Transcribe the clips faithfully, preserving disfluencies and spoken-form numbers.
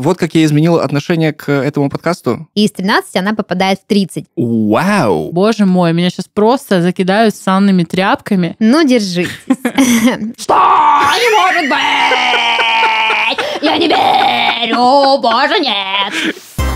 Вот как я изменил отношение к этому подкасту. И из тринадцати она попадает в тридцать. Вау! Боже мой, меня сейчас просто закидают санными тряпками. Ну, держитесь. Что? Не может быть! Я не верю! Боже, нет!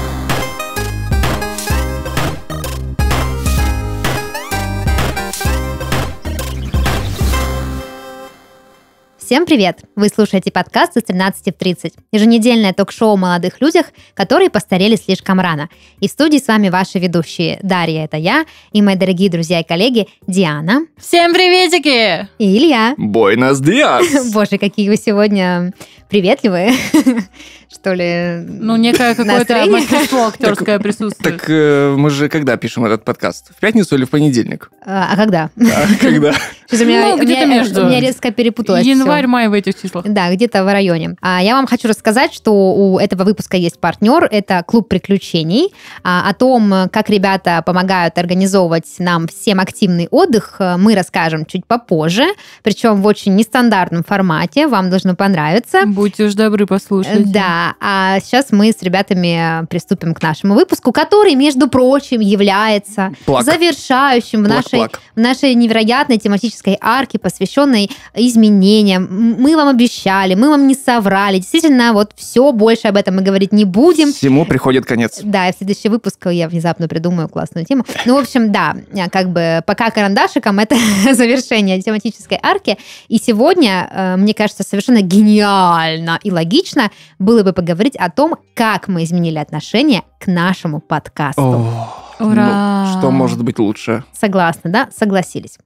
Всем привет! Вы слушаете подкаст «Из тринадцати в тридцать». Еженедельное ток-шоу о молодых людях, которые постарели слишком рано. И в студии с вами ваши ведущие Дарья, это я, и мои дорогие друзья и коллеги Диана. Всем приветики! И Илья. Буэнос диас! Боже, какие вы сегодня приветливые. Что ли? Ну, некое какое-то мастерство актерское присутствует. Так э, мы же когда пишем этот подкаст? В пятницу или в понедельник? А, а когда? А когда? Что-то у меня, Ну, где-то у меня, между. У меня резко перепуталось Январь-май в этих числах. Да, где-то в районе. А я вам хочу рассказать, что у этого выпуска есть партнер. Это клуб приключений. А, о том, как ребята помогают организовывать нам всем активный отдых, мы расскажем чуть попозже. Причем в очень нестандартном формате. Вам должно понравиться. Будьте уж добры, послушайте. Да, а сейчас мы с ребятами приступим к нашему выпуску, который, между прочим, является Плак. завершающим в нашей, Плак-плак. в нашей невероятной тематической арке, посвященной изменениям. Мы вам обещали, мы вам не соврали. Действительно, вот все, больше об этом мы говорить не будем. Всему приходит конец. Да, и в следующий выпуск я внезапно придумаю классную тему. Ну, в общем, да, как бы пока карандашиком это завершение тематической арки. И сегодня, мне кажется, совершенно гениально и логично было бы поговорить о том, как мы изменили отношение к нашему подкасту. О, Ура! ну, что может быть лучше? Согласны, да? Согласились.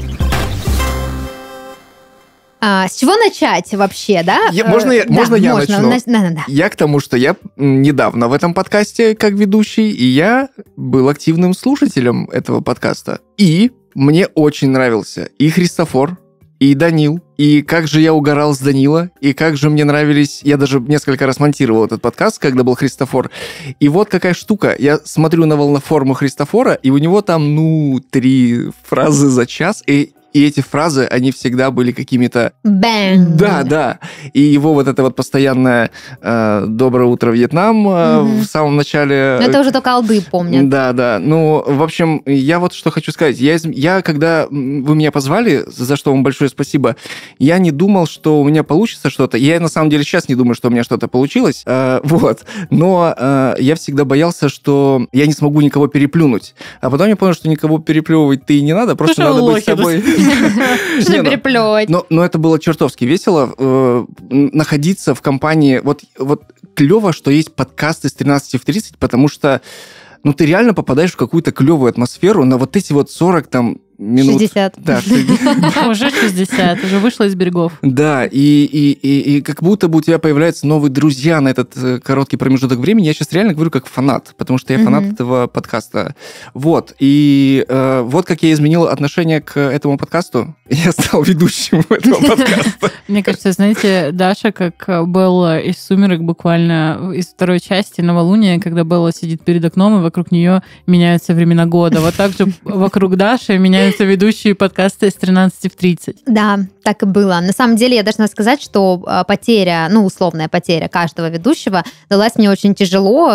А, с чего начать вообще, да? Я- можно я- Да, можно я можно. начну? На- да, да, да. Я к тому, что я недавно в этом подкасте как ведущий, и я был активным слушателем этого подкаста. И мне очень нравился и Христофор, и Данил, и как же я угорал с Данила, и как же мне нравились... Я даже несколько раз монтировал этот подкаст, когда был Христофор. И вот какая штука. Я смотрю на волноформу Христофора, и у него там, ну, три фразы за час, и... И эти фразы, они всегда были какими-то... Бэнг. Да, да. И его вот это вот постоянное э, «Доброе утро, Вьетнам» э, Мгм. в самом начале... Но это уже только алды помнят. Да, да. Ну, в общем, я вот что хочу сказать. Я, из- я, когда м, вы меня позвали, за что вам большое спасибо, я не думал, что у меня получится что-то. Я, на самом деле, сейчас не думаю, что у меня что-то получилось. Э, вот. Но э, я всегда боялся, что я не смогу никого переплюнуть. А потом я понял, что никого переплевывать-то и не надо, просто Слушай, надо быть лохи, собой. Что Не, ну, переплевывать? но, но это было чертовски весело э, находиться в компании. Вот, вот клево, что есть подкаст из тринадцати в тридцать, потому что ну, ты реально попадаешь в какую-то клевую атмосферу на вот эти вот сорок там минут. шестьдесят. Да, шестьдесят. Уже шестьдесят, уже вышла из берегов. Да, и, и, и, и как будто бы у тебя появляются новые друзья на этот э, короткий промежуток времени. Я сейчас реально говорю как фанат, потому что я фанат Мгм. этого подкаста. Вот, и э, вот как я изменил отношение к этому подкасту. Я стал ведущим этого подкаста. Мне кажется, знаете, Даша, как Белла из «Сумерек», буквально из второй части «Новолуния», когда Белла сидит перед окном, и вокруг нее меняются времена года. Вот так же вокруг Даши меняются ведущие подкаста из тринадцати в тридцать. Да, так и было. На самом деле, я должна сказать, что э, потеря, ну, условная потеря каждого ведущего далась мне очень тяжело.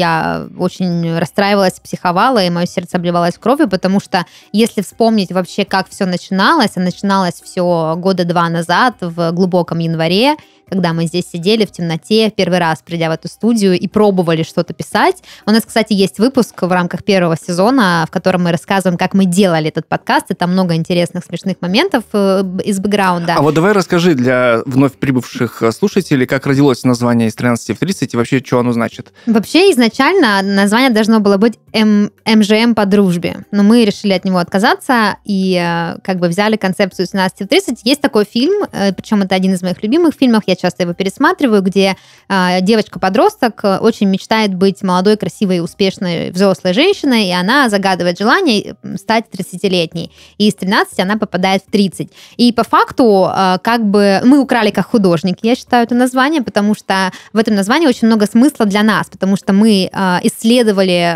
Я очень расстраивалась, психовала, и мое сердце обливалось кровью, потому что если вспомнить вообще, как все начиналось, а начиналось все года два назад, в глубоком январе, когда мы здесь сидели в темноте, первый раз придя в эту студию и пробовали что-то писать. У нас, кстати, есть выпуск в рамках первого сезона, в котором мы рассказываем, как мы делали этот подкаст, и там много интересных, смешных моментов э, из бэкграунда. А вот давай расскажи для вновь прибывших слушателей, как родилось название из тринадцати в тридцать и вообще, что оно значит. Вообще, изначально название должно было быть М- эм жэ эм по дружбе, но мы решили от него отказаться и э, как бы взяли концепцию из тринадцати в тридцать. Есть такой фильм, э, причем это один из моих любимых фильмов, я часто его пересматриваю, где э, девочка-подросток э, очень мечтает быть молодой, красивой, успешной взрослой женщиной, и она загадывает желание стать тридцатилетней. И из тринадцати она попадает в тридцать. И по факту э, как бы мы украли как художники, я считаю, это название, потому что в этом названии очень много смысла для нас, потому что мы э, исследовали э,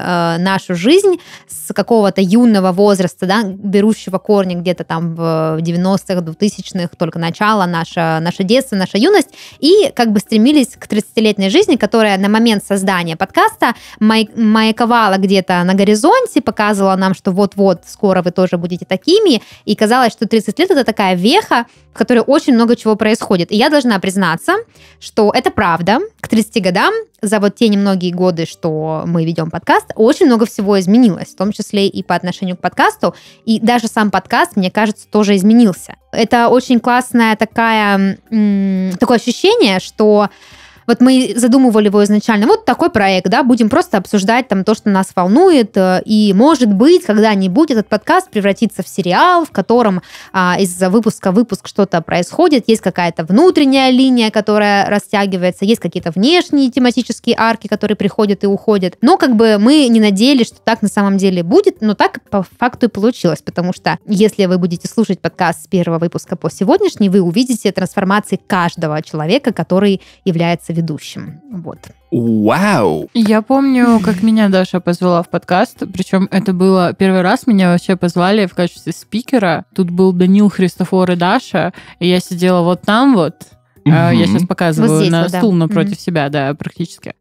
нашу жизнь с какого-то юного возраста, да, берущего корни где-то там в девяностых, двухтысячных, только начало, наше, наше детство, наша юность, и как бы стремились к тридцатилетней жизни, которая на момент создания подкаста май- маяковала где-то на горизонте, показывала нам, что вот-вот скоро вы тоже будете такими, и казалось, что тридцать лет — это такая веха, в которой очень много чего происходит. И я должна признаться, что это правда. К тридцати годам, за вот те немногие годы, что мы ведем подкаст, очень много всего изменилось, в том числе и по отношению к подкасту. И даже сам подкаст, мне кажется, тоже изменился. Это очень классное такая, м- такое ощущение, что вот мы задумывали его изначально, вот такой проект, да, будем просто обсуждать там то, что нас волнует, и, может быть, когда-нибудь этот подкаст превратится в сериал, в котором а, из выпуска в выпуск что-то происходит, есть какая-то внутренняя линия, которая растягивается, есть какие-то внешние тематические арки, которые приходят и уходят. Но как бы мы не надеялись, что так на самом деле будет, но так по факту и получилось, потому что если вы будете слушать подкаст с первого выпуска по сегодняшний, вы увидите трансформации каждого человека, который является ведущим. Вот. Вау! Я помню, как меня Даша позвала в подкаст, причем это было первый раз, меня вообще позвали в качестве спикера. Тут был Данил, Христофор и Даша, и я сидела вот там вот. Mm-hmm. Я сейчас показываю вот здесь, на вот, стул да. напротив mm-hmm. себя, да, практически.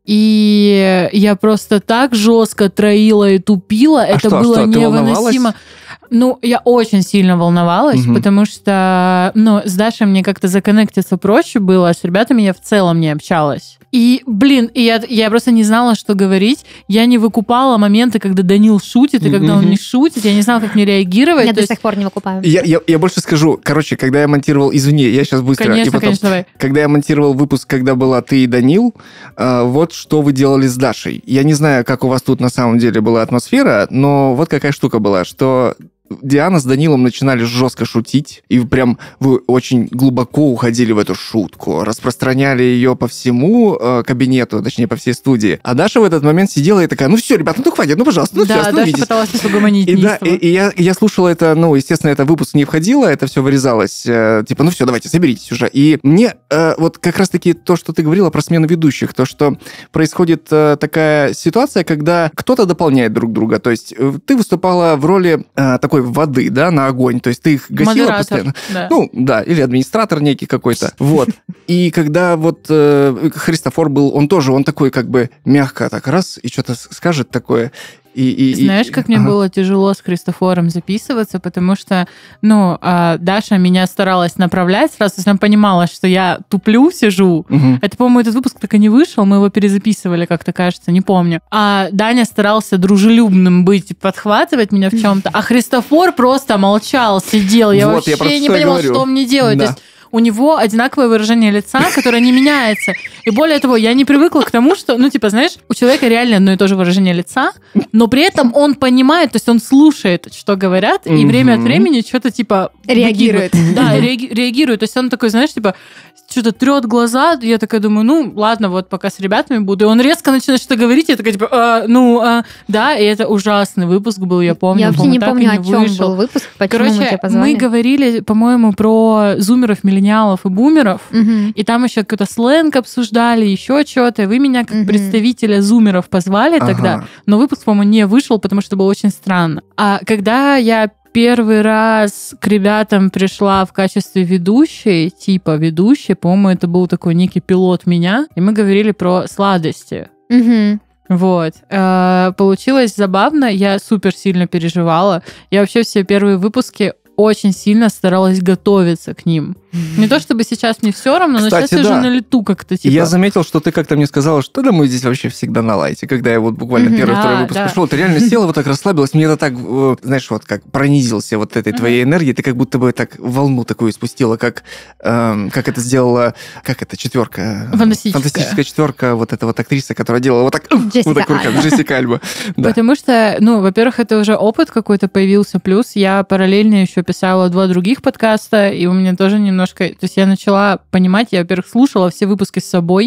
И я просто так жестко троила и тупила, а это что, было что, невыносимо. Ну, я очень сильно волновалась, угу. потому что, ну, с Дашей мне как-то законнектиться проще было, а с ребятами я в целом не общалась. И, блин, и я, я просто не знала, что говорить. Я не выкупала моменты, когда Данил шутит, и когда он не шутит. Я не знала, как мне реагировать. Я до есть... сих пор не выкупаю. Я, я, я больше скажу. Короче, когда я монтировал... Извини, я сейчас быстро. Конечно, и потом, конечно, давай. Когда я монтировал выпуск, когда была ты и Данил, э, вот что вы делали с Дашей. Я не знаю, как у вас тут на самом деле была атмосфера, но вот какая штука была, что... Диана с Данилом начинали жестко шутить, и прям вы очень глубоко уходили в эту шутку, распространяли ее по всему э, кабинету, точнее, по всей студии. А Даша в этот момент сидела и такая, ну все, ребята, ну хватит, ну пожалуйста, ну да, все, остановитесь. Даша пыталась нас угомонить. И, да, и, и я, я слушала это, ну, естественно, это выпуск не входило, это все вырезалось, э, типа, ну все, давайте, соберитесь уже. И мне э, вот как раз-таки то, что ты говорила про смену ведущих, то, что происходит э, такая ситуация, когда кто-то дополняет друг друга, то есть э, ты выступала в роли э, такой воды, да, на огонь. То есть ты их гасила Модератор, постоянно. Да. Ну, да, или администратор некий какой-то. Вот. И когда вот э, Христофор был, он тоже, он такой как бы мягко так раз и что-то скажет такое. И, и, Знаешь, и... как мне ага. было тяжело с Христофором записываться, потому что, ну, Даша меня старалась направлять сразу, то есть она понимала, что я туплю, сижу. Угу. Это, по-моему, этот выпуск так и не вышел, мы его перезаписывали, как-то кажется, не помню. А Даня старался дружелюбным быть, подхватывать меня в чем-то, а Христофор просто молчал, сидел. Я вот, вообще я не понимала, говорю. Что мне делать. Да. То есть у него одинаковое выражение лица, которое не меняется. И более того, я не привыкла к тому, что, ну, типа, знаешь, у человека реально одно и то же выражение лица, но при этом он понимает, то есть он слушает, что говорят, и время от времени что-то, типа... Реагирует. Да, реагирует. То есть он такой, знаешь, типа, что-то трет глаза, я такая думаю, ну, ладно, вот пока с ребятами буду. И он резко начинает что-то говорить, я такая, типа, а, ну, а, да, и это ужасный выпуск был, я помню. Я вообще не помню, о чем был выпуск, почему мы тебя позвали. Мы говорили, по-моему, про зумеров, миллениалов и бумеров, угу. и там еще какой-то сленг обсуждали, еще что-то. Вы меня как угу. представителя зумеров позвали ага. тогда, но выпуск, по-моему, не вышел, потому что было очень странно. А когда я первый раз к ребятам пришла в качестве ведущей, типа ведущей, по-моему, это был такой некий пилот меня, и мы говорили про сладости. Угу. Вот. Получилось забавно, я супер сильно переживала. Я вообще все первые выпуски очень сильно старалась готовиться к ним. Не то чтобы сейчас мне все равно, но Кстати, сейчас я да. же на лету как-то типа... Я заметил, что ты как-то мне сказала, что да, мы здесь вообще всегда на лайте. Когда я вот буквально mm-hmm. первый-второй выпуск да. пришел, ты реально села, вот так расслабилась, мне это так, знаешь, вот как пронизился вот этой mm-hmm. твоей энергией, ты как будто бы так волну такую спустила, как, эм, как это сделала, как это, четверка? Фантастическая. Фантастическая четверка, вот эта вот актриса, которая делала вот так, Джессика вот так руками, Джессика Альба. Да. Потому что, ну, во-первых, это уже опыт какой-то появился, плюс я параллельно еще писала два других подкаста, и у меня тоже немножко... То есть я начала понимать, я, во-первых, слушала все выпуски с собой,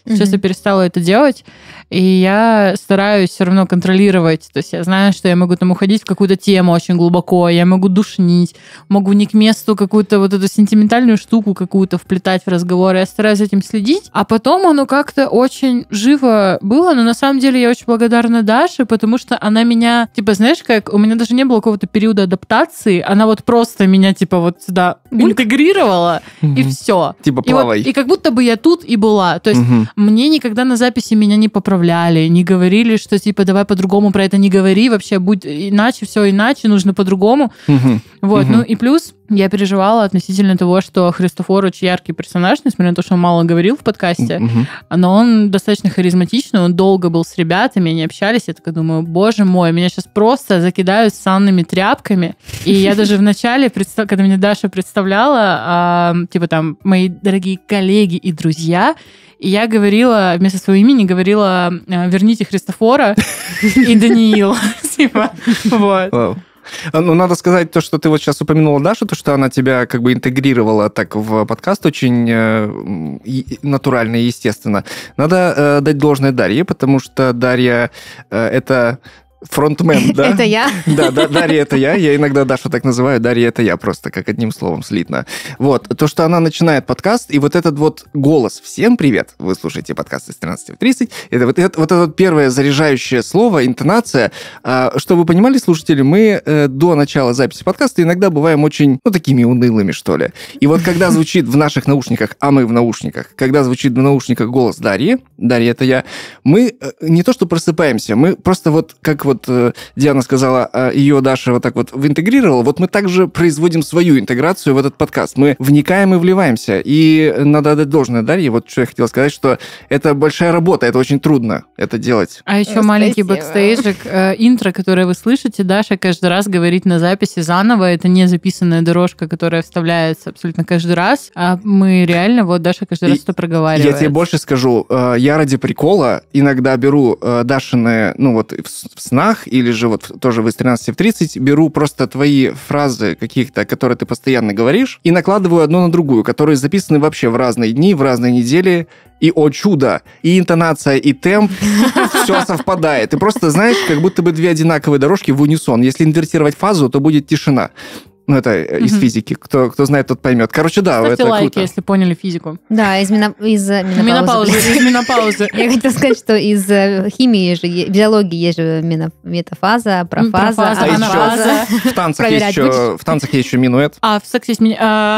Сейчас mm-hmm. я перестала это делать, и я стараюсь все равно контролировать. То есть я знаю, что я могу там уходить в какую-то тему очень глубоко, я могу душнить, могу не к месту какую-то вот эту сентиментальную штуку какую-то вплетать в разговор. Я стараюсь за этим следить. А потом оно как-то очень живо было, но на самом деле я очень благодарна Даше, потому что она меня, типа, знаешь, как у меня даже не было какого-то периода адаптации, она вот просто меня, типа, вот сюда Бульк. интегрировала, mm-hmm. и все. Типа, и плавай. Вот, и как будто бы я тут и была. То есть mm-hmm. мне никогда на записи меня не поправляли, не говорили, что, типа, давай по-другому про это не говори, вообще будь иначе, все иначе, нужно по-другому. Mm-hmm. Вот, mm-hmm. ну и плюс я переживала относительно того, что Христофор очень яркий персонаж, несмотря на то, что он мало говорил в подкасте, mm-hmm. но он достаточно харизматичный, он долго был с ребятами, они общались, я такая думаю, боже мой, меня сейчас просто закидают санными тряпками, и я даже в начале, когда меня Даша представляла, типа там, мои дорогие коллеги и друзья, и я говорила, вместо своего имени говорила, верните Христофора и Даниила, типа, вот. Ну, надо сказать то, что ты вот сейчас упомянула Дашу, то, что она тебя как бы интегрировала так в подкаст очень э, натурально и естественно. Надо э, дать должное Дарье, потому что Дарья э, это... фронтмен, да? Это я? Да, да, Дарья это я. Я иногда Дашу так называю. Дарья это я просто, как одним словом, слитно. Вот. То, что она начинает подкаст, и вот этот вот голос «Всем привет!» Вы слушаете подкаст из тринадцати в тридцать. Это вот, это, вот это вот первое заряжающее слово, интонация. А, чтобы вы понимали, слушатели, мы э, до начала записи подкаста иногда бываем очень, ну, такими унылыми, что ли. И вот когда звучит в наших наушниках, а мы в наушниках, когда звучит в наушниках голос Дарьи, Дарья это я, мы э, не то что просыпаемся, мы просто вот как вот Вот Диана сказала, ее Даша вот так вот интегрировала, вот мы также производим свою интеграцию в этот подкаст. Мы вникаем и вливаемся. И надо отдать должное Дарье, вот что я хотела сказать, что это большая работа, это очень трудно это делать. А еще Спасибо. Маленький бэкстейджик, э, интро, которое вы слышите, Даша каждый раз говорит на записи заново, это не записанная дорожка, которая вставляется абсолютно каждый раз, а мы реально, вот Даша каждый раз и это проговаривает. Я тебе больше скажу, я ради прикола иногда беру Дашины, ну вот в снах, или же вот тоже в из тринадцати в тридцать беру просто твои фразы каких-то, которые ты постоянно говоришь, и накладываю одну на другую, которые записаны вообще в разные дни, в разные недели, и, о чудо, и интонация, и темп, все совпадает. И просто, знаешь, как будто бы две одинаковые дорожки в унисон. Если инвертировать фазу, то будет тишина. Ну, это mm-hmm. из физики. Кто, кто знает, тот поймет. Короче, да, Ставьте это лайки, круто. если поняли физику. Да, из, мина... из менопаузы. Менопаузы. Из менопаузы. Я хотела сказать, что из химии, же, биологии есть же метафаза, профаза, профаза, анафаза. В танцах есть еще, в танцах есть еще минуэт. А в сексе есть ми...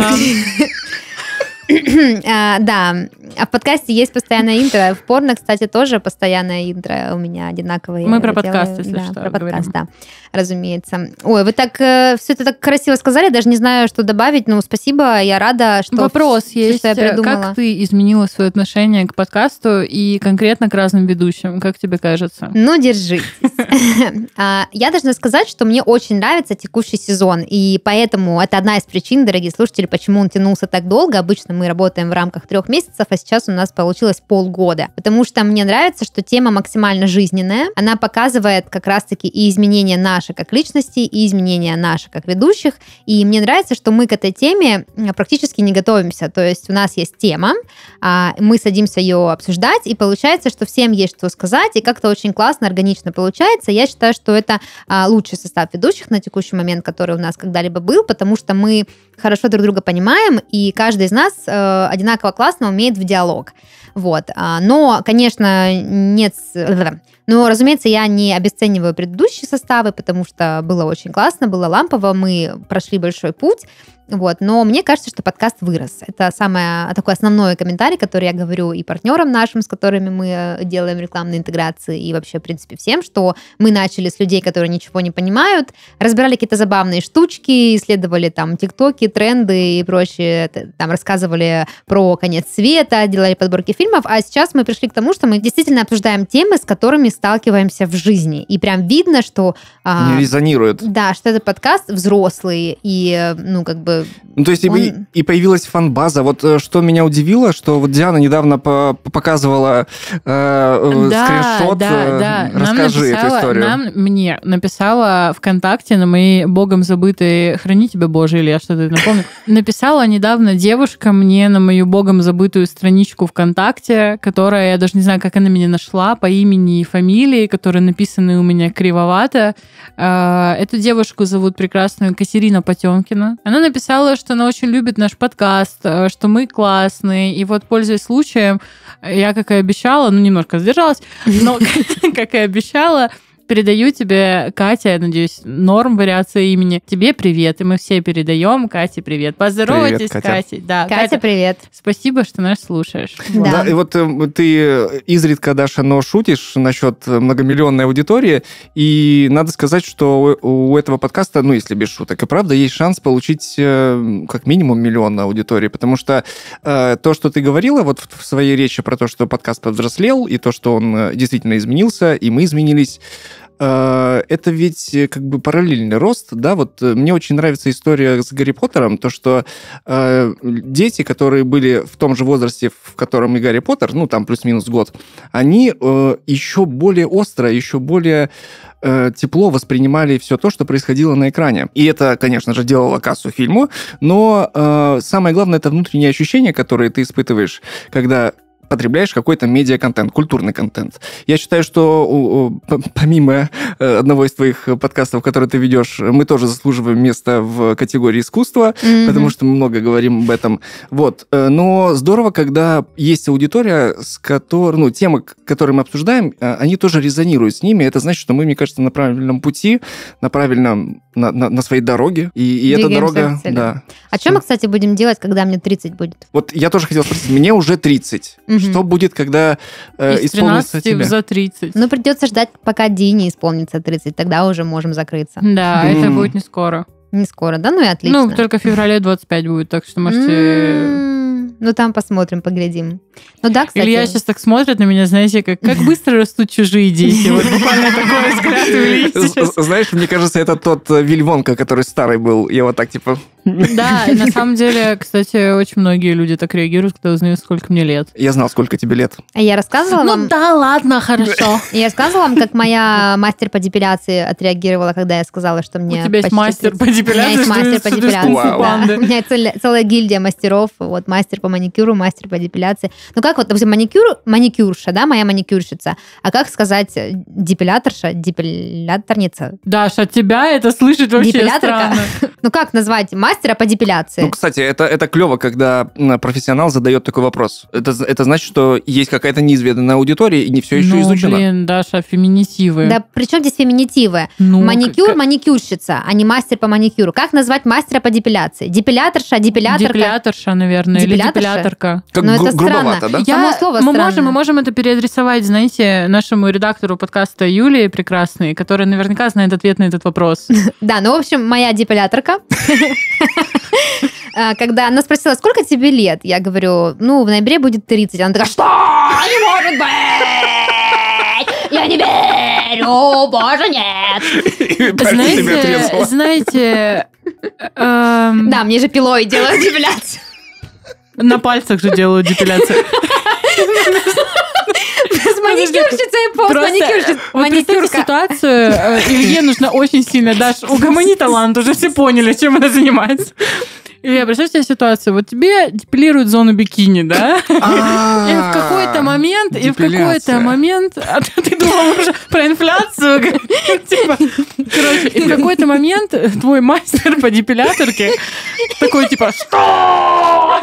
Да, а в подкасте есть постоянное интро. В порно, кстати, тоже постоянное интро у меня одинаковое. Мы про подкаст, если да, что, про подкаст, говорим. да, разумеется. Ой, вы так э, все это так красиво сказали, даже не знаю, что добавить, но спасибо, я рада, что... Вопрос что есть, я придумала. Как ты изменила свое отношение к подкасту и конкретно к разным ведущим, как тебе кажется? Ну, держитесь. Я должна сказать, что мне очень нравится текущий сезон, и поэтому это одна из причин, дорогие слушатели, почему он тянулся так долго. Обычно мы работаем в рамках трех месяцев, а сейчас у нас получилось полгода. Потому что мне нравится, что тема максимально жизненная. Она показывает как раз-таки и изменения наши как личности, и изменения наши как ведущих. И мне нравится, что мы к этой теме практически не готовимся. То есть у нас есть тема, мы садимся ее обсуждать, и получается, что всем есть что сказать, и как-то очень классно, органично получается. Я считаю, что это лучший состав ведущих на текущий момент, который у нас когда-либо был, потому что мы хорошо друг друга понимаем, и каждый из нас э, одинаково классно умеет в диалог. Вот. Но, конечно, нет... Но, разумеется, я не обесцениваю предыдущие составы, потому что было очень классно, было лампово, мы прошли большой путь. Вот. Но мне кажется, что подкаст вырос. Это самое такой основной комментарий, который я говорю и партнерам нашим, с которыми мы делаем рекламные интеграции, и вообще, в принципе, всем, что мы начали с людей, которые ничего не понимают, разбирали какие-то забавные штучки, исследовали там тиктоки, тренды и прочее, там рассказывали про конец света, делали подборки фильмов, а сейчас мы пришли к тому, что мы действительно обсуждаем темы, с которыми сталкиваемся в жизни. И прям видно, что... Не резонирует. Да, что это подкаст взрослый и, ну, как бы бы... Ну, то есть он... и, и появилась фан-база. Вот что меня удивило, что вот Диана недавно по показывала э, да, скриншот. Да, да. Расскажи нам написала, эту историю. Нам, мне написала ВКонтакте на моей богом забытые «Храни тебя, Боже», или я что-то напомню. Написала недавно девушка мне на мою богом забытую страничку ВКонтакте, которая, я даже не знаю, как она меня нашла, по имени и фамилии, которые написаны у меня кривовато. Эту девушку зовут прекрасную Катерина Потемкина. Она написала, что она очень любит наш подкаст, что мы классные. И вот, пользуясь случаем, я, как и обещала, ну, немножко сдержалась, но, как и обещала, передаю тебе, Катя, я надеюсь, норм вариация имени. Тебе привет, и мы все передаем Кате привет. Поздоровайтесь, привет, Катя. Катей. Да, Катя, Катя, привет. Спасибо, что нас слушаешь. Да. Да, и вот э, ты изредка, Даша, но шутишь насчет многомиллионной аудитории, и надо сказать, что у, у этого подкаста, ну, если без шуток, и правда, есть шанс получить э, как минимум миллион на аудитории, потому что э, то, что ты говорила вот в, в своей речи про то, что подкаст повзрослел, и то, что он э, действительно изменился, и мы изменились, это ведь как бы параллельный рост, да, вот мне очень нравится история с Гарри Поттером, то, что э, дети, которые были в том же возрасте, в котором и Гарри Поттер, ну, там плюс-минус год, они э, еще более остро, еще более э, тепло воспринимали все то, что происходило на экране. И это, конечно же, делало кассу фильму, но э, самое главное, это внутренние ощущения, которые ты испытываешь, когда потребляешь какой-то медиа-контент, культурный контент. Я считаю, что помимо одного из твоих подкастов, который ты ведешь, мы тоже заслуживаем места в категории искусства, mm-hmm. потому что мы много говорим об этом. Вот. Но здорово, когда есть аудитория, с которой, ну, темы, которые мы обсуждаем, они тоже резонируют с ними. Это значит, что мы, мне кажется, на правильном пути, на правильном, на, на, на своей дороге. И, и эта дорога... Да. А что мы, кстати, будем делать, когда мне тридцать будет? Вот я тоже хотел спросить, мне уже тридцать. Угу. Что будет, когда э, исполнится тебе? За тридцать. Ну, придется ждать, пока Дине исполнится тридцать, тогда уже можем закрыться. Да, mm. это будет не скоро. Не скоро, да? Ну и отлично. Ну, только в феврале двадцать пять будет, так что можете... Mm-hmm. Ну, там посмотрим, поглядим. Ну да, кстати. Илья сейчас так смотрит на меня, знаете, как, как быстро растут чужие дети. Вот буквально такой взгляд у Ильи сейчас. Знаешь, мне кажется, это тот Вилли Вонка, который старый был. Я вот так, типа... Да, на самом деле, кстати, очень многие люди так реагируют, когда узнают, сколько мне лет. Я знал, сколько тебе лет. А я рассказывала ну, вам... Ну да, ладно, хорошо. Я рассказывала вам, как моя мастер по депиляции отреагировала, когда я сказала, что мне... У тебя есть мастер по депиляции? У меня есть мастер по депиляции, да. У меня целая, целая гильдия мастеров. Вот мастер по маникюру, мастер по депиляции. Ну как вот, допустим, маникюр, маникюрша, да, моя маникюрщица. А как сказать депиляторша, депиляторница? Даша, от тебя это слышать вообще странно. Ну как назвать мастера по депиляции? Ну, кстати, это, это клево, когда профессионал задает такой вопрос. Это, это значит, что есть какая-то неизведанная аудитория, и не все еще ну, изучено. блин, Даша, феминитивы. Да при чем здесь феминитивы? Ну, маникюр, как... маникюрщица, а не мастер по маникюру. Как назвать мастера по депиляции? Депиляторша, депиляторка? Депиляторша, наверное, Депиляторша? Или депиляторка. Как Но гру- это грубовато, странно. да? Я... Само слово мы, странное. можем, мы можем это переадресовать, знаете, нашему редактору подкаста Юлии прекрасной, которая наверняка знает ответ на этот вопрос. Да, ну, в общем, моя депиляторка, когда она спросила, сколько тебе лет, я говорю, ну, в ноябре будет тридцать. Она такая, что? Не может быть! Я не верю! Боже, нет! Знаете, знаете... Да, мне же пилой делают депиляцию. На пальцах же делают депиляцию. С маникюрщицей и пост-маникюрщицей. Вот представьте ситуацию, Илье нужно очень сильно, Даш, угомони талант, уже все поняли, чем она занимается. Илья, представь себе ситуацию, вот тебе депилируют зону бикини, да? И в какой-то момент, и в какой-то момент, а ты думал уже про инфляцию, типа, короче, и в какой-то момент твой мастер по депиляторке такой, типа, что?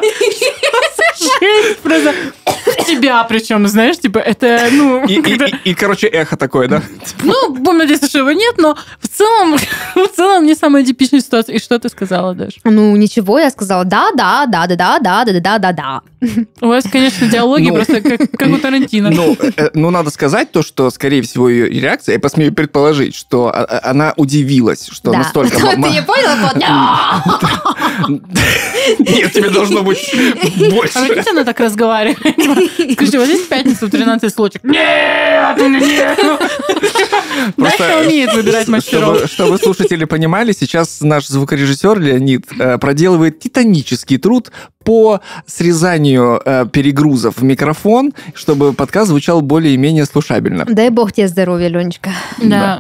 Жесть, просто в тебя причем, знаешь, типа, это, ну... И, и, и, и, короче, эхо такое, да? Ну, будем надеяться, что его нет, но в целом, в целом не самая типичная ситуация. И что ты сказала, Даш? Ну, ничего, я сказала, да, да, да, да, да, да, да, да, да, да. У вас, конечно, диалоги ну, просто как, как у Тарантино. Ну, э, ну, надо сказать то, что, скорее всего, ее реакция, я посмею предположить, что она удивилась, что да. настолько... Ты не понял? Нет, тебе должно быть больше. А видите, она так разговаривает? Скажите, вот здесь в пятницу в тринадцать случаев. Нет! нет, нет. Даша умеет выбирать мастеров. Чтобы, чтобы слушатели понимали, сейчас наш звукорежиссер Леонид э, проделывает титанический труд по срезанию э, перегрузов в микрофон, чтобы подкаст звучал более-менее слушабельно. Дай бог тебе здоровья, Ленечка. Да.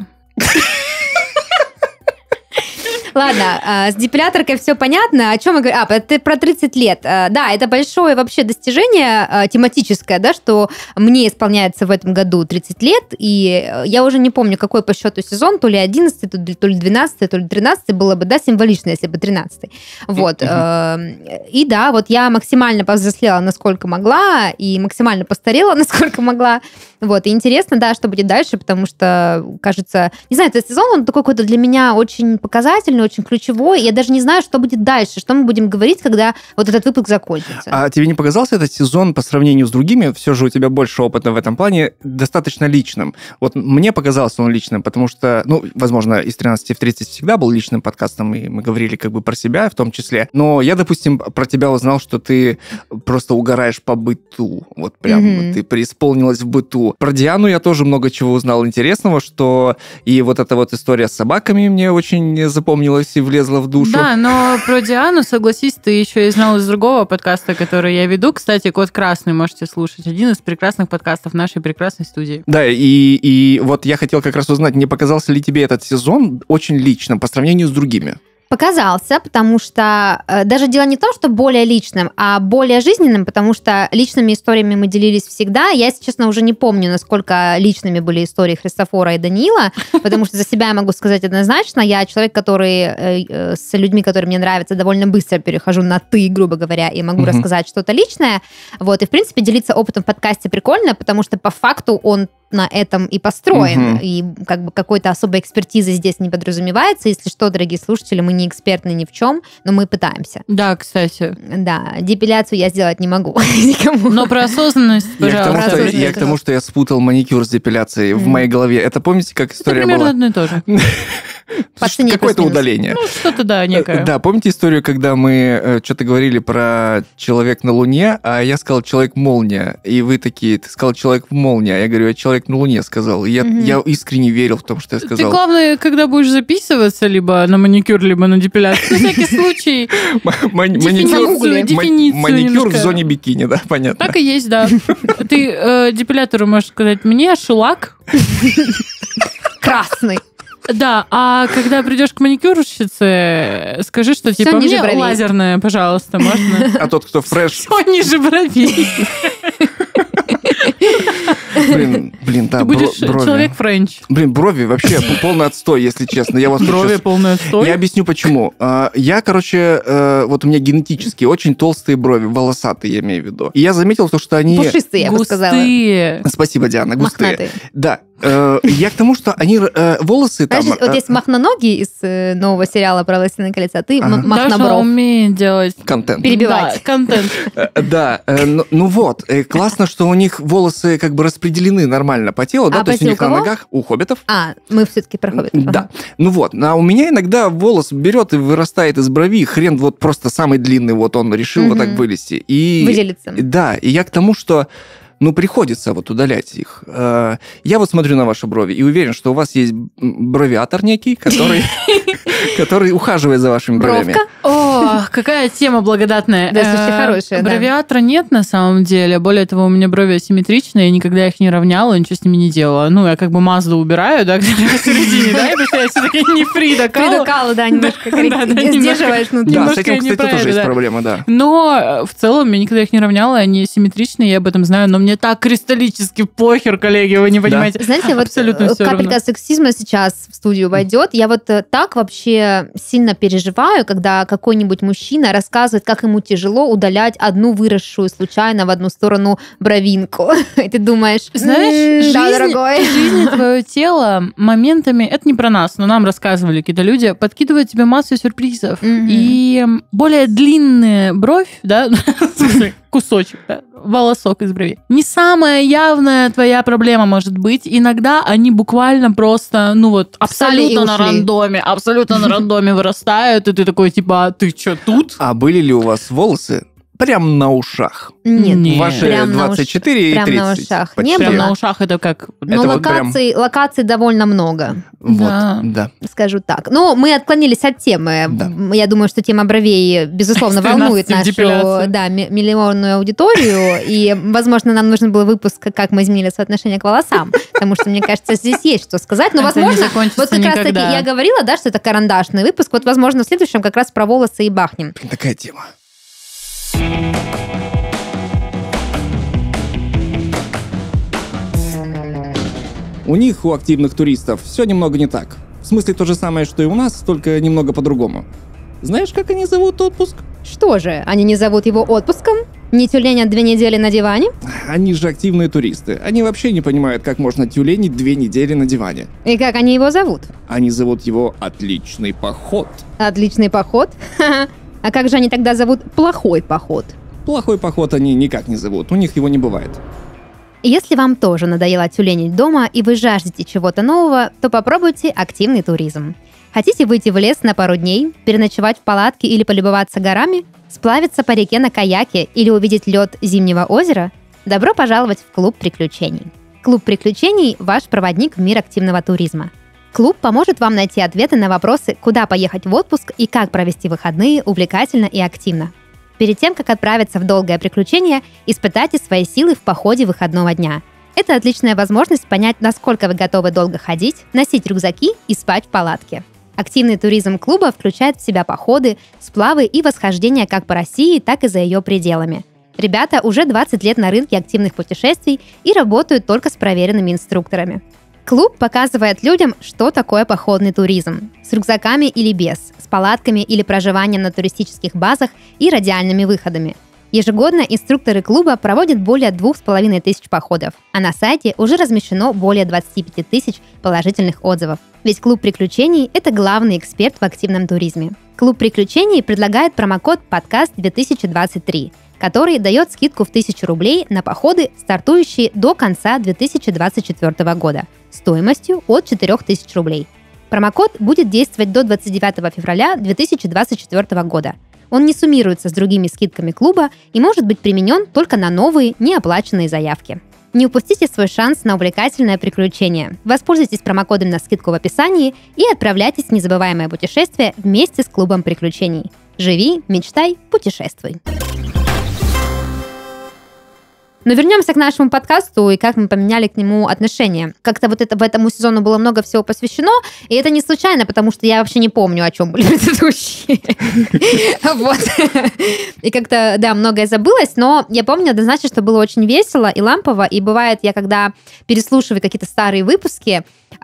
Ладно, с депиляторкой все понятно. О чем мы говорим? А, это про тридцать лет. Да, это большое вообще достижение тематическое, да, что мне исполняется в этом году тридцать лет, и я уже не помню, какой по счету сезон, то ли одиннадцатый, то ли двенадцатый, то ли тринадцатый, было бы, да, символично, если бы тринадцатый. Вот. И да, вот я максимально повзрослела, насколько могла, и максимально постарела, насколько могла. Вот, и интересно, да, что будет дальше, потому что, кажется, не знаю, этот сезон, он такой какой-то для меня очень показательный, очень ключевой. Я даже не знаю, что будет дальше, что мы будем говорить, когда вот этот выпуск закончится. А тебе не показался этот сезон по сравнению с другими, все же у тебя больше опыта в этом плане, достаточно личным? Вот мне показался он личным, потому что, ну, возможно, из тринадцати в тридцать всегда был личным подкастом, и мы говорили как бы про себя в том числе. Но я, допустим, про тебя узнал, что ты просто угораешь по быту. Вот прям mm-hmm. ты преисполнилась в быту. Про Диану я тоже много чего узнал интересного, что и вот эта вот история с собаками мне очень запомнилась и влезла в душу. Да, но про Диану, согласись, ты еще и знал из другого подкаста, который я веду. Кстати, «Код красный» можете слушать. Один из прекрасных подкастов нашей прекрасной студии. Да, и, и вот я хотел как раз узнать, не показался ли тебе этот сезон очень личным по сравнению с другими? Показался, потому что э, даже дело не в том, что более личным, а более жизненным, потому что личными историями мы делились всегда. Я, если честно, уже не помню, насколько личными были истории Христофора и Даниила, потому что за себя я могу сказать однозначно. Я человек, который э, э, с людьми, которые мне нравятся, довольно быстро перехожу на «ты», грубо говоря, и могу mm-hmm. рассказать что-то личное. Вот, и, в принципе, делиться опытом в подкасте прикольно, потому что по факту он на этом и построен. Mm-hmm. И как бы какой-то особой экспертизы здесь не подразумевается. Если что, дорогие слушатели, мы не экспертны ни в чем, но мы пытаемся. Да, кстати. Да, депиляцию я сделать не могу никому. Но про осознанность, пожалуйста. Я к тому, что, я к тому, что я спутал маникюр с депиляцией mm-hmm. в моей голове. Это помните, как история это была? Примерно одно и то же. Какое-то удаление. Ну, что-то, да, некое. Да, помните историю, когда мы э, что-то говорили про человек на Луне, а я сказал человек-молния, и вы такие, ты сказал человек-молния, а я говорю, я человек на Луне сказал. И я, mm-hmm. я искренне верил в том, что я сказал. Ты, главное, когда будешь записываться либо на маникюр, либо на депиляцию, на всякий случай, маникюр в зоне бикини, да, понятно. Так и есть, да. Ты депилятору можешь сказать, мне шелак красный. Да, а когда придешь к маникюрщице, скажи, что Всё типа ниже мне бровей. Лазерное, пожалуйста, можно? А тот, кто фреш... Все ниже бровей. Блин, блин, да, Ты будешь бро- брови. человек френч. Блин, брови вообще полный отстой, если честно. Я вас Брови сейчас... полный отстой? Я объясню, почему. А, Я, короче, э, вот у меня генетически очень толстые брови, волосатые, я имею в виду. И я заметил то, что они... Пушистые, я бы сказала. Густые. Спасибо, Диана, густые. Мохнатые. Да. Э, Я к тому, что они э, волосы там... Знаешь, вот э, есть махноногий из э, нового сериала про «Властелин колец», а ты Ага. м- Даша махнобров. умеет делать... контент. Перебивать. Да, контент. Э, Да, э, ну ну вот, э, классно, что у них волосы как бы распределены нормально по телу, да, А то есть у по них на кого? ногах, у хоббитов. А, мы все-таки про хоббитов. Да. Ну вот, а у меня иногда волос берет и вырастает из брови, хрен вот просто самый длинный, вот он решил Мгм. вот так вылезти. И, Выделиться. Да, и я к тому, что ну, приходится вот удалять их. Э, Я вот смотрю на ваши брови и уверен, что у вас есть бровиатор некий, который, который ухаживает за вашими бровями. Бровка? О, какая тема благодатная. Да, слушай, Э, хорошая, да. Бровиатора нет на самом деле. Более того, у меня брови асимметричные, я никогда их не равняла, ничего с ними не делала. Ну, я как бы Мазду убираю, да, где-то посередине, да, потому что я все-таки не Фрида Кало. Фрида Кало, да, немножко Да, да, корректируешь, немножко. сдерживаешь внутри. Да, с Немножко этим, не кстати, про тоже это, есть да. проблема, да. Но э, в целом я никогда их не равняла, они симметричные, я об этом знаю, но мне так кристаллически похер, коллеги, вы не понимаете. Знаете, вот Абсолютно э, всё капелька равно. сексизма сейчас в студию войдет. Я вот э, так вообще сильно переживаю, когда какой-нибудь мужчина рассказывает, как ему тяжело удалять одну выросшую случайно в одну сторону бровинку. И ты думаешь, Знаешь, «М, да, жизнь, дорогой. жизнь твое тело моментами, это не про нас, но нам рассказывали какие-то люди, подкидывают тебе массу сюрпризов. Мгм. И более длинная бровь, да, в смысле, кусочек, да, волосок из брови. Не самая явная твоя проблема может быть. Иногда они буквально просто, ну вот, Встали и абсолютно на ушли. рандоме, абсолютно на рандоме вырастают, и ты такой, типа, а ты что, тут? А были ли у вас волосы прям на ушах. Нет, Нет. Ваши прям на двадцать четыре и прям на тридцать. ушах почти. не Прям было. на ушах это как... Но Это вот прям- локаций, локаций довольно много, Вот, Да. да. скажу так. Но мы отклонились от темы. Да. Я думаю, что тема бровей, безусловно, волнует тринадцать нашу депиляцию. да, ми- миллионную аудиторию. И, возможно, нам нужен был выпуск, как мы изменили свое отношение к волосам. Потому что, мне кажется, здесь есть что сказать. Но, Это не возможно, закончится вот как раз таки никогда. я говорила, да, что это карандашный выпуск. Вот, возможно, в следующем как раз про волосы и бахнем. Такая тема. У них, у активных туристов, все немного не так. В смысле то же самое, что и у нас, только немного по-другому. Знаешь, как они зовут отпуск? Что же, они не зовут его отпуском? Не тюленят две недели на диване? Они же активные туристы. Они вообще не понимают, как можно тюленить две недели на диване. И как они его зовут? Они зовут его «Отличный поход». Отличный поход? Ха-ха. А как же они тогда зовут плохой поход? Плохой поход они никак не зовут, у них его не бывает. Если вам тоже надоело тюленить дома и вы жаждете чего-то нового, то попробуйте активный туризм. Хотите выйти в лес на пару дней, переночевать в палатке или полюбоваться горами, сплавиться по реке на каяке или увидеть лед зимнего озера? Добро пожаловать в клуб приключений. Клуб приключений – ваш проводник в мир активного туризма. Клуб поможет вам найти ответы на вопросы, куда поехать в отпуск и как провести выходные увлекательно и активно. Перед тем, как отправиться в долгое приключение, испытайте свои силы в походе выходного дня. Это отличная возможность понять, насколько вы готовы долго ходить, носить рюкзаки и спать в палатке. Активный туризм клуба включает в себя походы, сплавы и восхождения как по России, так и за ее пределами. Ребята уже двадцать лет на рынке активных путешествий и работают только с проверенными инструкторами. Клуб показывает людям, что такое походный туризм. С рюкзаками или без, с палатками или проживанием на туристических базах и радиальными выходами. Ежегодно инструкторы клуба проводят более двух с половиной тысяч походов, а на сайте уже размещено более двадцать пять тысяч положительных отзывов. Ведь клуб приключений – это главный эксперт в активном туризме. Клуб приключений предлагает промокод подкаст две тысячи двадцать три, который дает скидку в тысячу рублей на походы, стартующие до конца две тысячи двадцать четвёртого года, стоимостью от четырех тысяч рублей. Промокод будет действовать до двадцать девятого февраля две тысячи двадцать четвёртого года. Он не суммируется с другими скидками клуба и может быть применен только на новые, неоплаченные заявки. Не упустите свой шанс на увлекательное приключение. Воспользуйтесь промокодом на скидку в описании и отправляйтесь в незабываемое путешествие вместе с клубом приключений. Живи, мечтай, путешествуй. Но вернемся к нашему подкасту и как мы поменяли к нему отношение. Как-то вот это в этому сезону было много всего посвящено, и это не случайно, потому что я вообще не помню, о чем были предыдущие. Вот. И как-то, да, многое забылось, но я помню однозначно, что было очень весело и лампово, и бывает, я когда переслушиваю какие-то старые выпуски,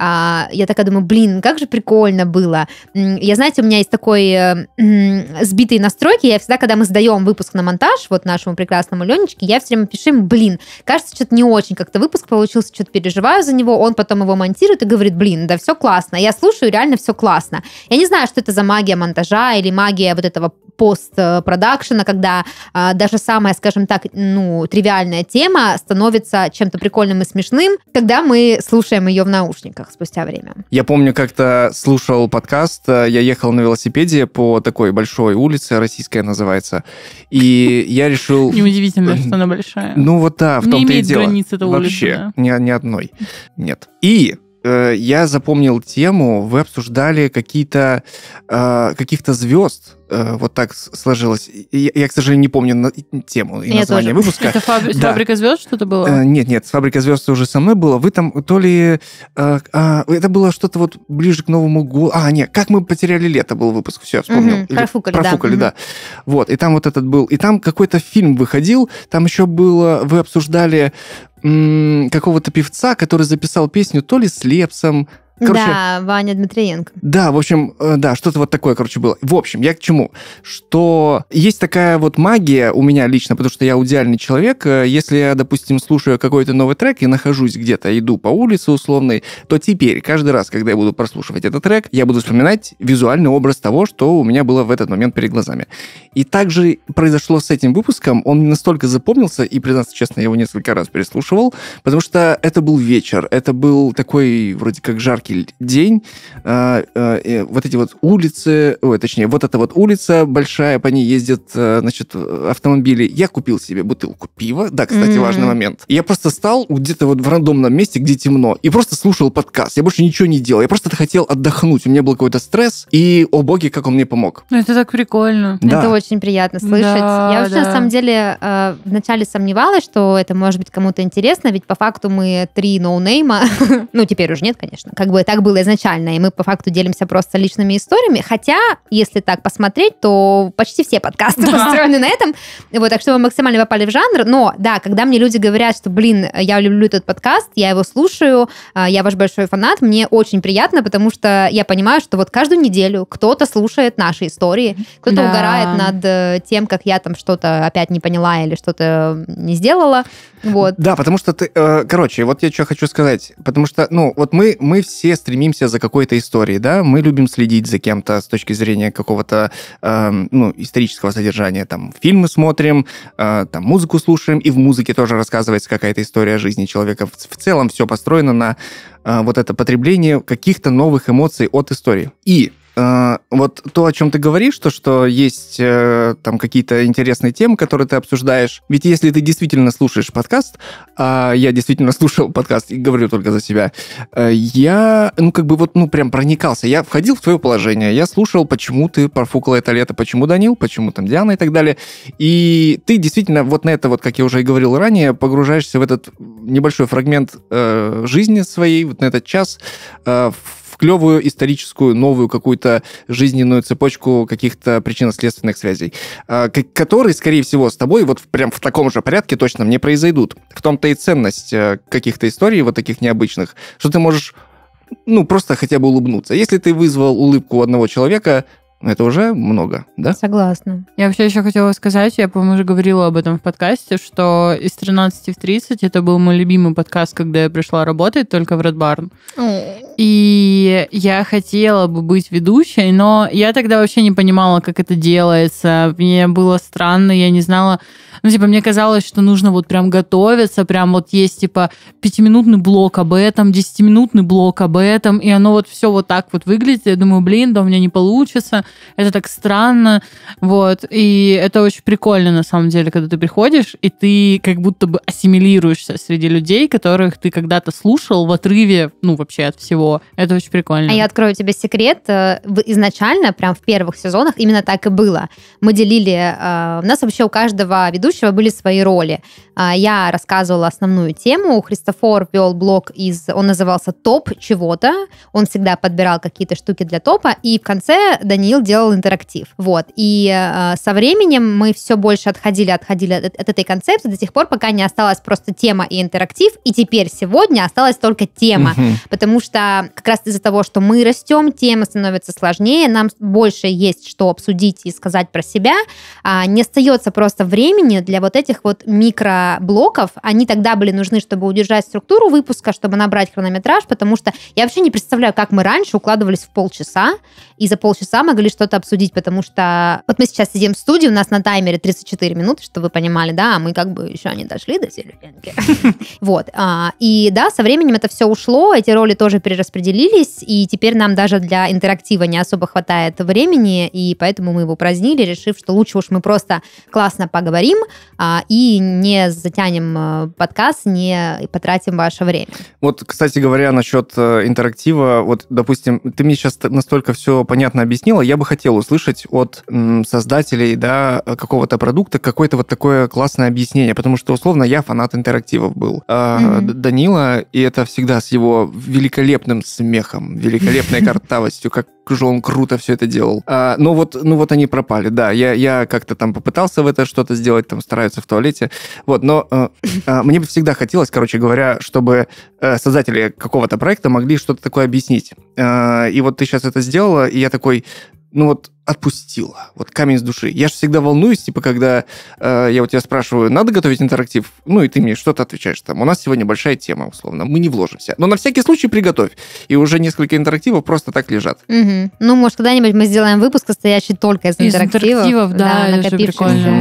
я такая думаю, блин, как же прикольно было. Я, знаете, у меня есть такой э, э, сбитые настройки. Я всегда, когда мы сдаем выпуск на монтаж, вот нашему прекрасному Ленечке, я все время пишу ему, блин, кажется, что-то не очень как-то выпуск получился, что-то переживаю за него. Он потом его монтирует и говорит, блин, да все классно. Я слушаю, реально все классно. Я не знаю, что это за магия монтажа или магия вот этого пост-продакшена, когда а, даже самая, скажем так, ну, тривиальная тема становится чем-то прикольным и смешным, когда мы слушаем ее в наушниках спустя время. Я помню, как-то слушал подкаст, я ехал на велосипеде по такой большой улице, российская называется, и я решил... Неудивительно, что она большая. Ну вот да, в Не том-то и имеет дело. границ эта улица, Вообще, да. ни, ни одной. Нет. И э, я запомнил тему, вы обсуждали какие-то, э, каких-то звезд, э, вот так с- сложилось. Я, я, к сожалению, не помню на- тему и Я название тоже. выпуска. Это фабри- Да. фабрика звезд что-то было? Э, Нет, нет, «Фабрика звезд» уже со мной было. Вы там то ли... э, а, это было что-то вот ближе к Новому году. А, нет, «Как мы потеряли лето» был выпуск. Все, я вспомнил. Мгм, Или профукали, да. профукали, да. Мгм. Вот, и там вот этот был. И там какой-то фильм выходил. Там еще было... Вы обсуждали м, какого-то певца, который записал песню то ли с Лепсом. Короче, Да, Ваня Дмитриенко. да, в общем, э, да, что-то вот такое, короче, было. В общем, я к чему? Что есть такая вот магия у меня лично, потому что я аудиальный человек. э, Если я, допустим, слушаю какой-то новый трек и нахожусь где-то, иду по улице условной, то теперь, каждый раз, когда я буду прослушивать этот трек, я буду вспоминать визуальный образ того, что у меня было в этот момент перед глазами. И также произошло с этим выпуском. Он мне настолько запомнился, и, признаться честно, я его несколько раз переслушивал, потому что это был вечер, это был такой, вроде как, жаркий жаркий день, э, э, вот эти вот улицы, ой, точнее, вот эта вот улица большая, по ней ездят, э, значит, автомобили. Я купил себе бутылку пива, да, кстати, mm-hmm. важный момент. Я просто стал где-то вот в рандомном месте, где темно, и просто слушал подкаст. Я больше ничего не делал, я просто хотел отдохнуть. У меня был какой-то стресс, и, о боги, как он мне помог. Ну, это так прикольно. Да. Это очень приятно слышать. Да, я вообще, да. на самом деле, э, вначале сомневалась, что это может быть кому-то интересно, ведь по факту мы три ноунейма, ну, теперь уже нет, конечно, как бы так было изначально, и мы по факту делимся просто личными историями, хотя, если так посмотреть, то почти все подкасты да. построены на этом, вот, так что мы максимально попали в жанр, но, да, когда мне люди говорят, что, блин, я люблю этот подкаст, я его слушаю, я ваш большой фанат, мне очень приятно, потому что я понимаю, что вот каждую неделю кто-то слушает наши истории, кто-то да. угорает над тем, как я там что-то опять не поняла или что-то не сделала, вот. Да, потому что ты, э, короче, вот я что хочу сказать, потому что, ну, вот мы, мы все стремимся за какой-то историей, да, мы любим следить за кем-то с точки зрения какого-то, э, ну, исторического содержания, там, фильмы смотрим, э, там, музыку слушаем, и в музыке тоже рассказывается какая-то история жизни человека. В, в целом все построено на э, вот это потребление каких-то новых эмоций от истории. И Uh, вот то, о чем ты говоришь, то, что есть uh, там какие-то интересные темы, которые ты обсуждаешь. Ведь если ты действительно слушаешь подкаст, а я действительно слушал подкаст и говорю только за себя, uh, я, ну, как бы вот, ну, прям проникался. Я входил в твое положение, я слушал, почему ты профукала это лето, почему Данил, почему там Диана и так далее. И ты действительно вот на это, вот, как я уже и говорил ранее, погружаешься в этот небольшой фрагмент uh, жизни своей, вот на этот час, uh, в в клевую историческую, новую какую-то жизненную цепочку каких-то причинно-следственных связей, которые, скорее всего, с тобой вот прям в таком же порядке точно не произойдут. В том-то и ценность каких-то историй вот таких необычных, что ты можешь, ну, просто хотя бы улыбнуться. Если ты вызвал улыбку у одного человека, это уже много, да? Согласна. Я вообще еще хотела сказать, я, по-моему, уже говорила об этом в подкасте, что из тринадцати в тридцать это был мой любимый подкаст, когда я пришла работать только в Red Barn. И я хотела бы быть ведущей, но я тогда вообще не понимала, как это делается. Мне было странно, я не знала... Ну, типа, мне казалось, что нужно вот прям готовиться, прям вот есть, типа, пятиминутный блок об этом, десятиминутный блок об этом, и оно вот все вот так вот выглядит. Я думаю, блин, да у меня не получится, это так странно, вот. И это очень прикольно, на самом деле, когда ты приходишь, и ты как будто бы ассимилируешься среди людей, которых ты когда-то слушал в отрыве, ну, вообще от всего. Это очень прикольно. А я открою тебе секрет. Изначально, прям в первых сезонах, именно так и было. Мы делили... У нас вообще у каждого ведущего были свои роли. Я рассказывала основную тему. Христофор вел блог из... Он назывался «Топ чего-то». Он всегда подбирал какие-то штуки для топа. И в конце Даниил делал интерактив. Вот. И со временем мы все больше отходили, отходили от, от этой концепции до тех пор, пока не осталась просто тема и интерактив. И теперь сегодня осталась только тема. Угу. Потому что как раз из-за того, что мы растем, тема становится сложнее, нам больше есть что обсудить и сказать про себя. Не остается просто времени для вот этих вот микроблоков. Они тогда были нужны, чтобы удержать структуру выпуска, чтобы набрать хронометраж, потому что я вообще не представляю, как мы раньше укладывались в полчаса, и за полчаса могли что-то обсудить, потому что вот мы сейчас сидим в студии, у нас на таймере тридцать четыре минуты, чтобы вы понимали, да, а мы как бы еще не дошли до серединки. Вот. И да, со временем это все ушло, эти роли тоже перераспределились, и теперь нам даже для интерактива не особо хватает времени, и поэтому мы его упразднили, решив, что лучше уж мы просто классно поговорим и не затянем подкаст, не потратим ваше время. Вот, кстати говоря, насчет интерактива, вот, допустим, ты мне сейчас настолько все понятно объяснила, я бы хотел услышать от м, создателей, да, какого-то продукта какое-то вот такое классное объяснение, потому что, условно, я фанат интерактивов был. А, mm-hmm. Данила, и это всегда с его великолепным смехом, великолепной картавостью, как же он круто все это делал. А, но вот, ну вот они пропали, да. Я, я как-то там попытался в это что-то сделать, там стараются в туалете. Вот, но а, а, мне бы всегда хотелось, короче говоря, чтобы а, создатели какого-то проекта могли что-то такое объяснить. А, и вот ты сейчас это сделала, и я такой, ну вот отпустила. Вот камень с души. Я же всегда волнуюсь, типа, когда э, я у тебя спрашиваю, надо готовить интерактив? Ну, и ты мне что-то отвечаешь там. У нас сегодня большая тема, условно. Мы не вложимся. Но на всякий случай приготовь. И уже несколько интерактивов просто так лежат. Угу. Ну, может, когда-нибудь мы сделаем выпуск, состоящий только из, из интерактивов. интерактивов, да, да, это же прикольно.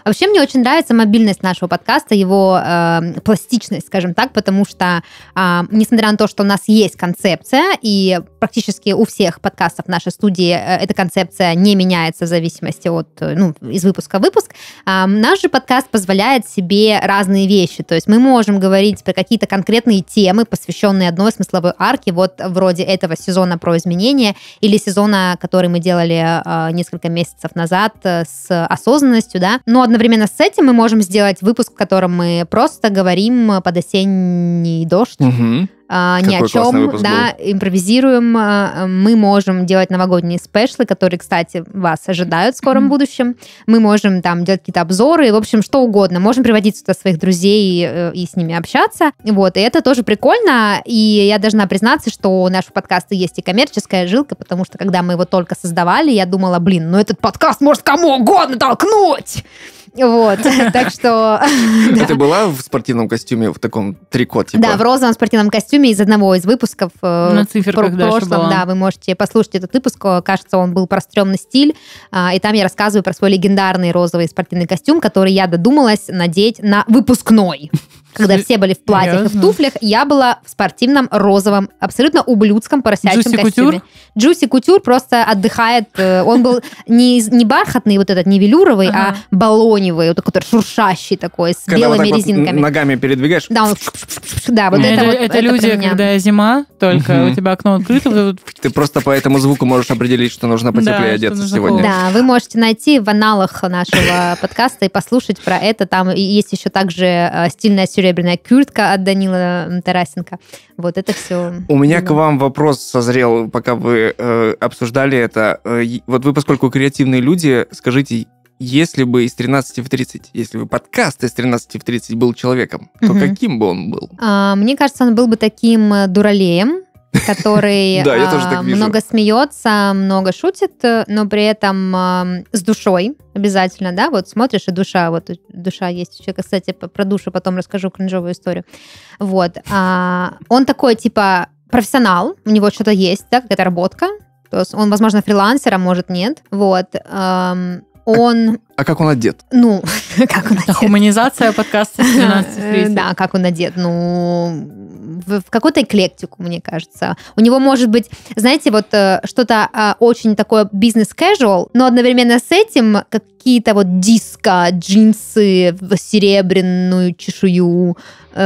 Вообще мне очень нравится мобильность нашего подкаста, его э, пластичность, скажем так, потому что, э, несмотря на то, что у нас есть концепция, и практически у всех подкастов в нашей студии э, эта концепция не меняется в зависимости от, ну, из выпуска в выпуск, э, наш же подкаст позволяет себе разные вещи. То есть мы можем говорить про какие-то конкретные темы, посвященные одной смысловой арке, вот вроде этого сезона про изменения или сезона, который мы делали э, несколько месяцев назад э, с осознанностью, да. Но одновременно с этим мы можем сделать выпуск, в котором мы просто говорим под осенний дождь. Угу. Uh, ни о чем, да, был. Импровизируем. Uh, мы можем делать новогодние спешлы, которые, кстати, вас ожидают в скором mm-hmm. будущем. Мы можем там делать какие-то обзоры, в общем, что угодно. Можем приводить сюда своих друзей и, и с ними общаться. Вот, и это тоже прикольно. И я должна признаться, что у нашего подкаста есть и коммерческая жилка, потому что, когда мы его только создавали, я думала, блин, ну этот подкаст может кому угодно толкнуть! Вот, так что... Ты была в спортивном костюме, в таком трико, типа? Да, в розовом спортивном костюме из одного из выпусков. На циферках, в прошлом, да, вы можете послушать этот выпуск. Кажется, он был про стрёмный стиль. И там я рассказываю про свой легендарный розовый спортивный костюм, который я додумалась надеть на выпускной. Когда все были в платьях Серьезно? И в туфлях, я была в спортивном розовом, абсолютно ублюдском поросячьем Джуси костюме. Кутюр? Джуси Кутюр просто отдыхает. Он был не, не бархатный, вот этот, не велюровый, ага. а балоневый, вот такой шуршащий такой, с когда белыми вот резинками. Вот ногами передвигаешь. Да, он... да, вот это, это, вот, это, это люди, когда зима, только угу. у тебя окно открыто. Ты просто по этому звуку можешь определить, что нужно потеплее да, одеться сегодня. Да, вы можете найти в аналах нашего подкаста и послушать про это. Там есть еще также стильная серебряная куртка от Данила Тарасенко. Вот это все. У меня к вам вопрос созрел, пока вы э, обсуждали это. Э, вот вы, поскольку креативные люди, скажите, если бы из тринадцати в тридцать, если бы подкаст из тринадцати в тридцать был человеком, то угу. каким бы он был? А, мне кажется, он был бы таким дуралеем, который много смеется, много шутит, но при этом с душой обязательно, да, вот смотришь, и душа, вот душа есть у человека, кстати, про душу потом расскажу кринжовую историю. Вот. Он такой, типа, профессионал, у него что-то есть, да, какая-то работка, то есть он, возможно, фрилансер, а может, нет, вот. Он... А как он одет? Ну, как он одет? Хуманизация подкаста с тринадцати в тридцать. Да, как он одет? Ну, в, в какую-то эклектику, мне кажется. У него может быть, знаете, вот что-то очень такое бизнес-casual, но одновременно с этим какие-то вот диско, джинсы в серебряную чешую,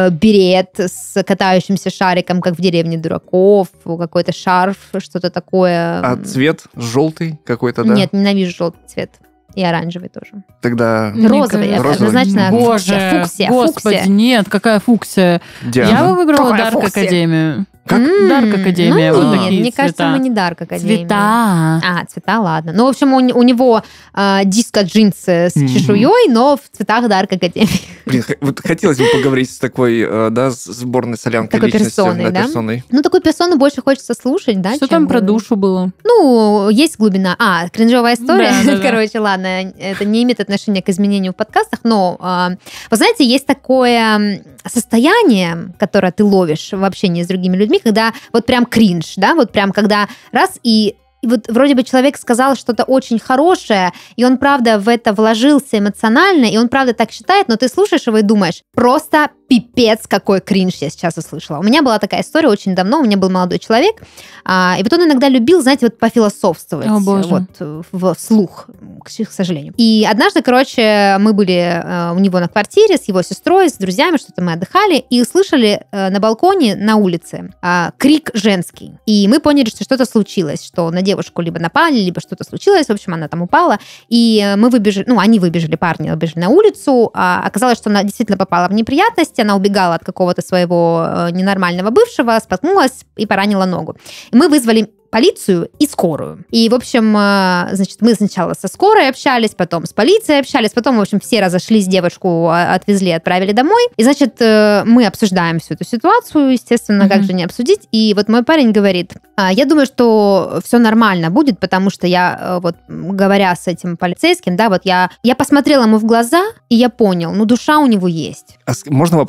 берет с катающимся шариком, как в «Деревне дураков», какой-то шарф, что-то такое. А цвет желтый какой-то, да? Нет, ненавижу желтый цвет. И оранжевый тоже. Тогда... Розовый, розовый. Однозначно. Боже, фуксия, господи, фуксия. Нет, какая фуксия. Диана. Я бы выбрала Какая Дарк фуксия? Академию. Как? Дарк Академия. Ну, вот нет, такие мне цвета. кажется, мы не Дарк Академия. Цвета. А, цвета, ладно. Ну, в общем, у, у него э, диско-джинсы с mm-hmm. чешуей, но в цветах Дарк Академии. Блин, вот хотелось бы поговорить с такой, э, да, сборной солянкой такой личностью. персоной, да, да? персоной. Ну, такую персону больше хочется слушать, да? Что чем... там про душу было? Ну, есть глубина. А, кринжовая история. Да, да, да. Короче, ладно, это не имеет отношения к изменению в подкастах, но, э, вы знаете, есть такое состояние, которое ты ловишь в общении с другими людьми, когда вот прям кринж, да, вот прям когда раз и И вот вроде бы человек сказал что-то очень хорошее, и он, правда, в это вложился эмоционально, и он, правда, так считает, но ты слушаешь его и думаешь, просто пипец, какой кринж я сейчас услышала. У меня была такая история очень давно, у меня был молодой человек, а, и вот он иногда любил, знаете, вот пофилософствовать. О, Боже. Вот в вслух, к сожалению. И однажды, короче, мы были э, у него на квартире с его сестрой, с друзьями, что-то мы отдыхали, и услышали э, на балконе, на улице э, крик женский. И мы поняли, что что-то случилось, что на девушку либо напали, либо что-то случилось, в общем, она там упала, и мы выбежали, ну, они выбежали, парни выбежали на улицу, а оказалось, что она действительно попала в неприятности, она убегала от какого-то своего ненормального бывшего, споткнулась и поранила ногу. И мы вызвали полицию и скорую. И, в общем, значит, мы сначала со скорой общались, потом с полицией общались, потом, в общем, все разошлись, девушку отвезли, отправили домой. И, значит, мы обсуждаем всю эту ситуацию, естественно, mm-hmm. как же не обсудить. И вот мой парень говорит, я думаю, что все нормально будет, потому что я, вот, говоря с этим полицейским, да, вот я, я посмотрела ему в глаза, и я понял, ну, душа у него есть. А можно вопрос?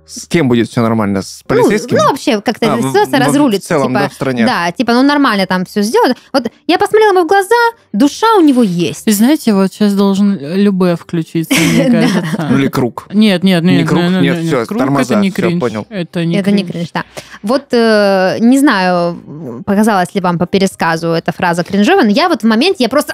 С кем будет все нормально? С полицейским? Ну, ну вообще, как-то а, эта ситуация в, разрулится. В целом, типа, да, в стране. Да, типа, ну нормально там все сделано. Вот я посмотрела ему в глаза, душа у него есть. И знаете, вот сейчас должен Любэ включиться, мне кажется. Или круг. Нет, нет, нет. Не круг, нет, нет, нет, все, круг тормоза, это не все, кринж. понял. Это не Это кринж. не кринж, да. Вот э, не знаю, показалась ли вам по пересказу эта фраза кринжовая, но я вот в моменте, я просто...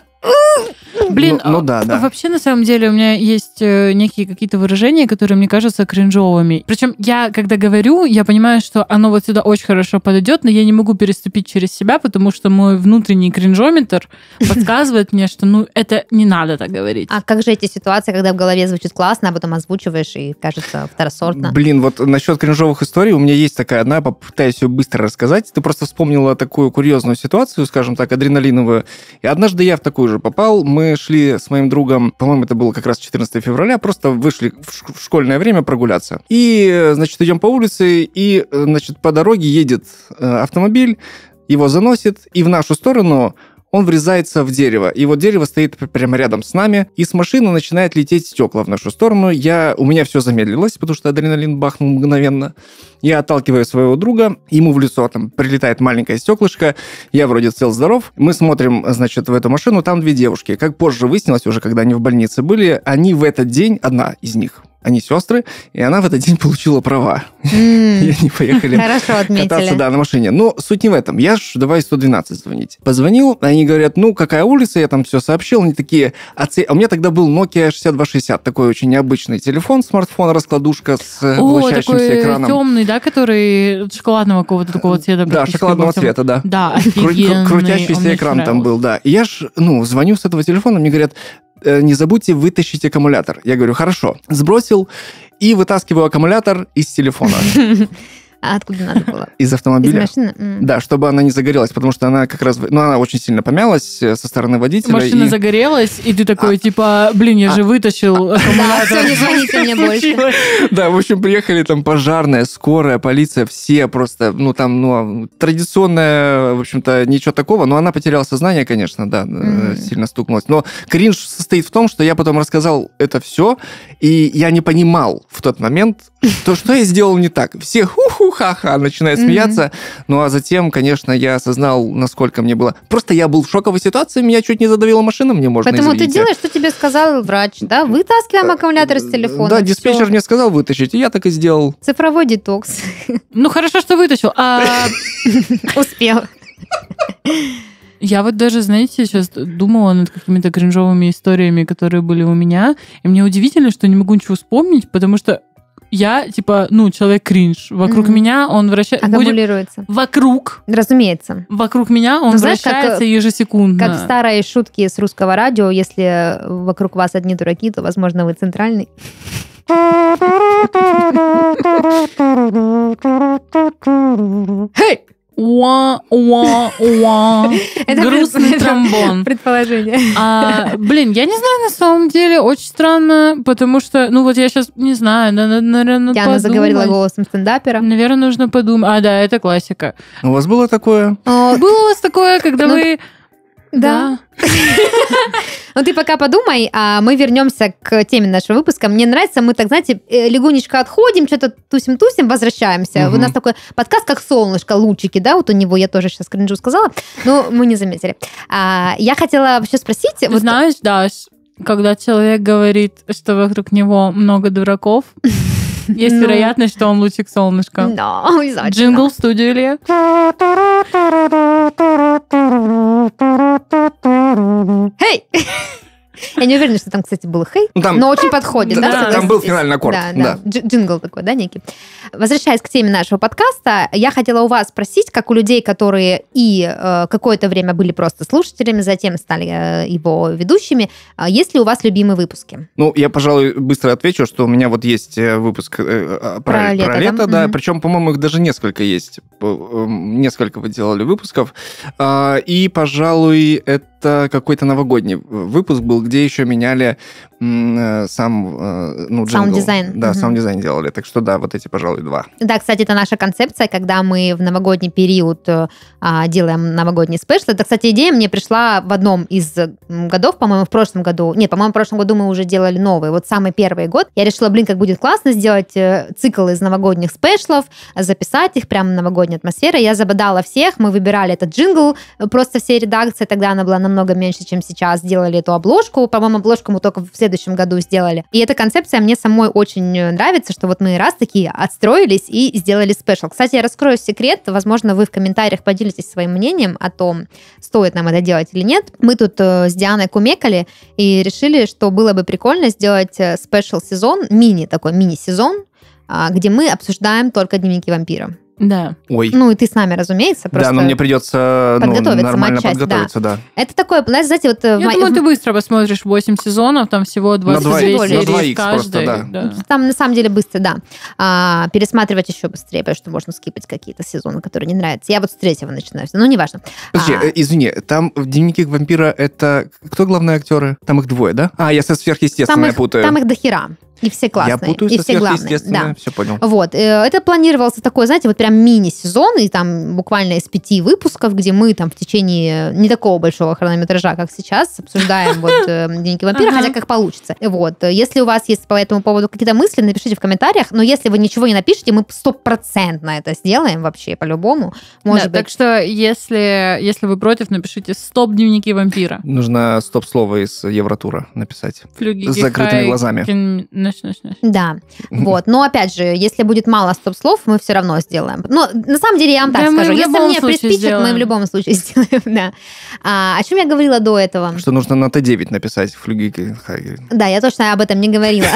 Блин, ну, ну да, да. Вообще, на самом деле, у меня есть э, некие какие-то выражения, которые мне кажутся кринжовыми. Причем я, когда говорю, я понимаю, что оно вот сюда очень хорошо подойдет, но я не могу переступить через себя, потому что мой внутренний кринжометр подсказывает мне, что ну это не надо так говорить. А как же эти ситуации, когда в голове звучит классно, а потом озвучиваешь и кажется второсортно? Блин, вот насчет кринжовых историй у меня есть такая одна, попытаюсь ее быстро рассказать. Ты просто вспомнила такую курьезную ситуацию, скажем так, адреналиновую. И однажды я в такую же попал. Мы шли с моим другом, по-моему, это было как раз четырнадцатого февраля, просто вышли в школьное время прогуляться. И, значит, идем по улице, и, значит, по дороге едет автомобиль, его заносит, и в нашу сторону он врезается в дерево. И вот дерево стоит прямо рядом с нами, и с машины начинает лететь стекла в нашу сторону. Я, у меня все замедлилось, потому что адреналин бахнул мгновенно. Я отталкиваю своего друга, ему в лицо там прилетает маленькое стеклышко, я вроде цел-здоров. Мы смотрим, значит, в эту машину, там две девушки. Как позже выяснилось, уже когда они в больнице были, они в этот день, одна из них, они сестры, и она в этот день получила права. Mm. И они поехали кататься, да, на машине. Но суть не в этом. Я ж давай сто двенадцать звонить. Позвонил, они говорят, ну, какая улица, я там все сообщил. Они такие, а у меня тогда был Nokia шестьдесят два шестьдесят, такой очень необычный телефон, смартфон, раскладушка с вращающимся экраном. О, такой темный, да, который шоколадного какого-то такого цвета. Да, шоколадного цвета, да. Да, офигенный. Крутящийся экран там был, да. И я ж, ну, звоню с этого телефона, мне говорят, не забудьте вытащить аккумулятор. Я говорю, хорошо. Сбросил и вытаскиваю аккумулятор из телефона. А откуда надо было? Из автомобиля. Из машины? Mm. Да, чтобы она не загорелась, потому что она как раз... Ну, она очень сильно помялась со стороны водителя. Машина и... загорелась, и ты такой, а... типа, блин, я а... же вытащил аккумулятор. Да, все, не звоните мне больше. Да, в общем, приехали там пожарная, скорая, полиция, все просто, ну, там, ну, традиционная, в общем-то, ничего такого, но она потеряла сознание, конечно, да, mm-hmm. сильно стукнулась. Но кринж состоит в том, что я потом рассказал это все, и я не понимал в тот момент, то, что я сделал не так. Все ху-ху, ха-ха, начинают mm-hmm. смеяться. Ну, а затем, конечно, я осознал, насколько мне было... Просто я был в шоковой ситуации, меня чуть не задавила машина, мне можно, Поэтому извините. ты делаешь, что тебе сказал врач, да? Вытаскиваем аккумулятор из телефона. Да, диспетчер все. Мне сказал вытащить, и я так и сделал. Цифровой детокс. Ну, хорошо, что вытащил. Успел. Я вот даже, знаете, сейчас думала над какими-то кринжовыми историями, которые были у меня, и мне удивительно, что не могу ничего вспомнить, потому что я, типа, ну, человек кринж. Вокруг mm-hmm. меня он вращается... Аккумулируется. Будет... Вокруг. Разумеется. Вокруг меня он ну, знаешь, вращается как, ежесекундно. Как старые шутки с русского радио, если вокруг вас одни дураки, то, возможно, вы центральный. Hey! Уа-уа-уа. Это грустный тромбон. Предположение. А, блин, я не знаю, на самом деле, очень странно, потому что, ну вот я сейчас не знаю, наверное, Яна заговорила голосом стендапера. Наверное, нужно подумать. А, да, это классика. У вас было такое? Было у вас такое, когда вы... Да. Ну, ты пока подумай, а мы вернемся к теме нашего выпуска. Мне нравится, мы так, знаете, легонечко отходим, что-то тусим-тусим, возвращаемся. У нас такой подкаст, как солнышко, лучики, да, вот у него, я тоже сейчас кринжу сказала, но мы не заметили. Я хотела вообще спросить... Знаешь, Даш, когда человек говорит, что вокруг него много дураков, есть ну. вероятность, что он лучик солнышка. Да, обязательно. Джингл в студию, Илья. Хей! Я не уверена, что там, кстати, был хей, ну, там, но очень подходит. Да, да, там был финальный аккорд. Да, да. да. Джингл такой, да, некий. Возвращаясь к теме нашего подкаста, я хотела у вас спросить, как у людей, которые и э, какое-то время были просто слушателями, затем стали э, его ведущими, э, есть ли у вас любимые выпуски? Ну, я, пожалуй, быстро отвечу, что у меня вот есть выпуск э, про, про лето, про лето да, mm-hmm. причем, по-моему, их даже несколько есть. Несколько вы делали выпусков. И, пожалуй, это это какой-то новогодний выпуск был, где еще меняли м, сам, ну, джингл. Саунд-дизайн. Да, Угу. саунд-дизайн делали. Так что да, вот эти, пожалуй, два. Да, кстати, это наша концепция, когда мы в новогодний период а, делаем новогодний спешл. Это, кстати, идея мне пришла в одном из годов, по-моему, в прошлом году. Не, по-моему, в прошлом году мы уже делали новый. Вот самый первый год. Я решила, блин, как будет классно сделать цикл из новогодних спешлов, записать их прямо в новогодней атмосфере. Я забодала всех, мы выбирали этот джингл, просто все редакции, тогда она была намного меньше, чем сейчас, сделали эту обложку. По-моему, обложку мы только в следующем году сделали. И эта концепция мне самой очень нравится, что вот мы раз такие отстроились и сделали спешл. Кстати, я раскрою секрет, возможно, вы в комментариях поделитесь своим мнением о том, стоит нам это делать или нет. Мы тут с Дианой кумекали и решили, что было бы прикольно сделать спешл-сезон, мини такой мини-сезон, где мы обсуждаем только дневники вампира. Да. Ой. Ну, и ты с нами, разумеется. Да, но мне придется ну, подготовиться, нормально матчасть, подготовиться, да. да. Это такое, знаете, вот... Я в... думаю, ты быстро посмотришь восемь сезонов, там всего двадцать На серий два икс каждый. просто, да. Да. Там на самом деле быстро, да. А, пересматривать еще быстрее, потому что можно скипать какие-то сезоны, которые не нравятся. Я вот с третьего начинаю, но неважно. Подожди, а... извини, там в «Дневнике вампира» это... Кто главные актеры? Там их двое, да? А, я со «Сверхъестественное» там их, путаю. Там их дохера. И все классные. Я путаю и со все главные. «Сверхъестественное», Да. все понял. Вот. Это планировался такой, знаете, вот прям мини-сезон, и там буквально из пяти выпусков, где мы там в течение не такого большого хронометража, как сейчас, обсуждаем вот «Дневники вампира», хотя как получится. Вот. Если у вас есть по этому поводу какие-то мысли, напишите в комментариях, но если вы ничего не напишите, мы стопроцентно это сделаем вообще по-любому. Может Да, быть... Так что, если, если вы против, напишите «Стоп, дневники вампира». Нужно стоп-слово из Евротура написать. Флюги, С закрытыми глазами. Кин... Наш, наш, наш. Да, вот. Но опять же, если будет мало стоп-слов, мы все равно сделаем. Но на самом деле я вам так Да, мы скажу, в если любом мне случае приспичит, мы сделаем. в любом случае сделаем, да. А, о чем я говорила до этого? Что нужно на Т девять написать флюги. Да, я точно об этом не говорила.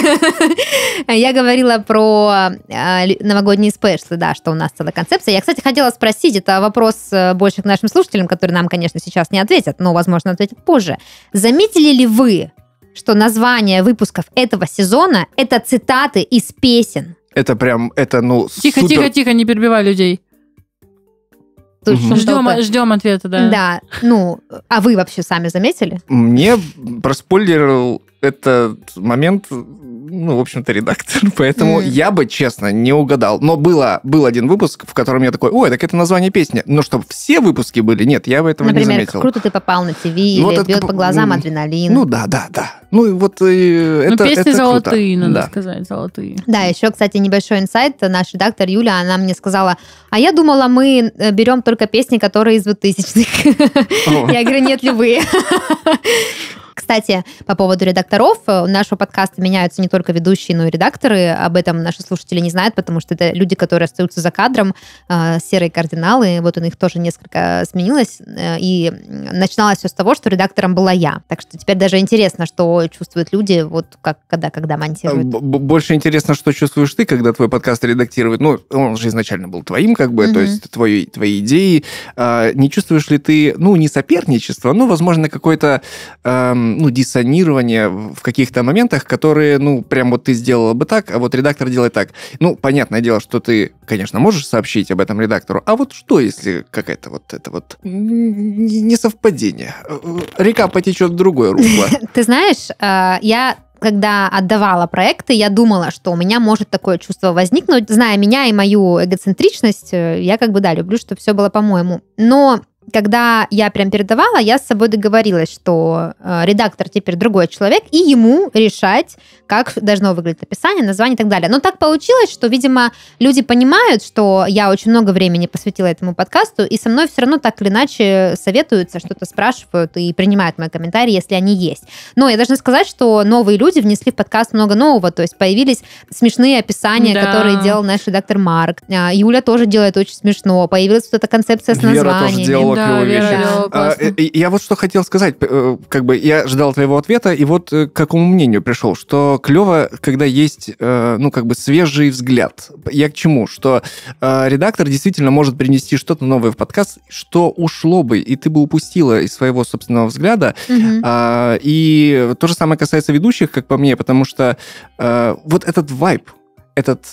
Я говорила про новогодние спешлы, да, что у нас целая концепция. Я, кстати, хотела спросить, это вопрос больше к нашим слушателям, которые нам, конечно, сейчас не ответят, но, возможно, ответят позже. Заметили ли вы, что название выпусков этого сезона – это цитаты из песен? Это прям, это, ну, Тихо, супер... тихо, тихо, не перебивай людей. Тут Мгм. шум толпы. Ждем, ждем ответа, да. Да, ну, а вы вообще сами заметили? Мне проспойлерил этот момент, ну, в общем-то, редактор. Поэтому Mm. я бы, честно, не угадал. Но было, был один выпуск, в котором я такой, ой, так это название песни. Но чтобы все выпуски были, нет, я бы этого Например, не как заметил. круто ты попал на ТВ, или Вот это бьет как- по глазам м, адреналин. Ну да, да, да. Ну и вот э, Ну, это, песни это золотые, круто. надо Да. сказать, золотые. Да, еще, кстати, небольшой инсайт. Наш редактор Юля, она мне сказала, а я думала, мы э, берем только песни, которые из двухтысячных. О. Я говорю, нет ли вы? Кстати, по поводу редакторов, у нашего подкаста меняются не только ведущие, но и редакторы. Об этом наши слушатели не знают, потому что это люди, которые остаются за кадром, э, серые кардиналы. Вот у них тоже несколько сменилось. Э, и начиналось все с того, что редактором была я. Так что теперь даже интересно, что чувствуют люди, вот как, когда, когда монтируют. Б- б- Больше интересно, что чувствуешь ты, когда твой подкаст редактирует. Ну, он же изначально был твоим, как бы, Мгм. то есть твои, твои идеи. А, не чувствуешь ли ты, ну, не соперничество, но, возможно, какое-то, эм, ну, диссонирование в каких-то моментах, которые, ну, прям вот ты сделала бы так, а вот редактор делает так. Ну, понятное дело, что ты, конечно, можешь сообщить об этом редактору, а вот что, если какая-то вот это вот н- несовпадение? Река потечет в другое русло. Ты знаешь, э, я когда отдавала проекты, я думала, что у меня может такое чувство возникнуть. Зная меня и мою эгоцентричность, э, я как бы, да, люблю, чтобы все было по-моему. Но когда я прям передавала, я с собой договорилась, что э, редактор теперь другой человек, и ему решать, как должно выглядеть описание, название и так далее. Но так получилось, что, видимо, люди понимают, что я очень много времени посвятила этому подкасту, и со мной все равно так или иначе советуются, что-то спрашивают и принимают мои комментарии, если они есть. Но я должна сказать, что новые люди внесли в подкаст много нового, то есть появились смешные описания, Да. которые делал наш редактор Марк. А, Юля тоже делает очень смешно. Появилась вот эта концепция с Вера тоже названиями. делала Да, клевые Вера вещи. делала А, классно. э, э, Я вот что хотел сказать, э, как бы я ждал твоего ответа, и вот э, к какому мнению пришел, что клево, когда есть, э, ну, как бы свежий взгляд. Я к чему? Что э, редактор действительно может принести что-то новое в подкаст, что ушло бы, и ты бы упустила из своего собственного взгляда. Мгм. А, и то же самое касается ведущих, как по мне, потому что э, вот этот вайб, этот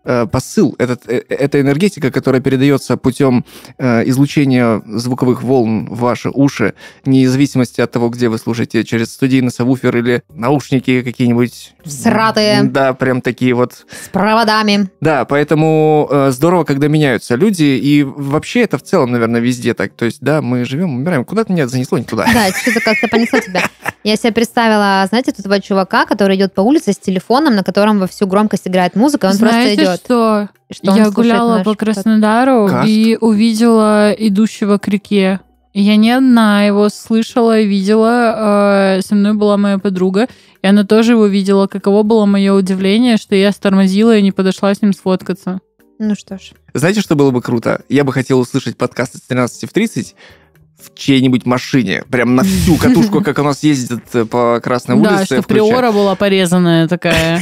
э, посыл, этот, э, эта энергетика, которая передается путем э, излучения звуковых волн в ваши уши, вне зависимости от того, где вы слушаете, через студийный сабвуфер или наушники какие-нибудь. Всратые. Да, прям такие вот. С проводами. Да, поэтому э, здорово, когда меняются люди, и вообще это в целом, наверное, везде так. То есть, да, мы живем, умираем. Куда-то меня занесло, не туда. Да, что-то как-то понесло тебя. Я себе представила, знаете, тут этого чувака, который идет по улице с телефоном, на котором во всю громкость играет музыка, он Знаете, просто идет. что? Что он Я слушает гуляла наш по подкаст. Краснодару Каст. и увидела идущего к реке. И я не одна его слышала и видела. Э, со мной была моя подруга, и она тоже его видела. Каково было мое удивление, что я стормозила и не подошла с ним сфоткаться. Ну что ж. Знаете, что было бы круто? Я бы хотел услышать подкаст с тринадцати в тридцать в чьей-нибудь машине. Прям на всю катушку, как у нас ездят по Красной Да, улице. что включая. приора была порезанная такая.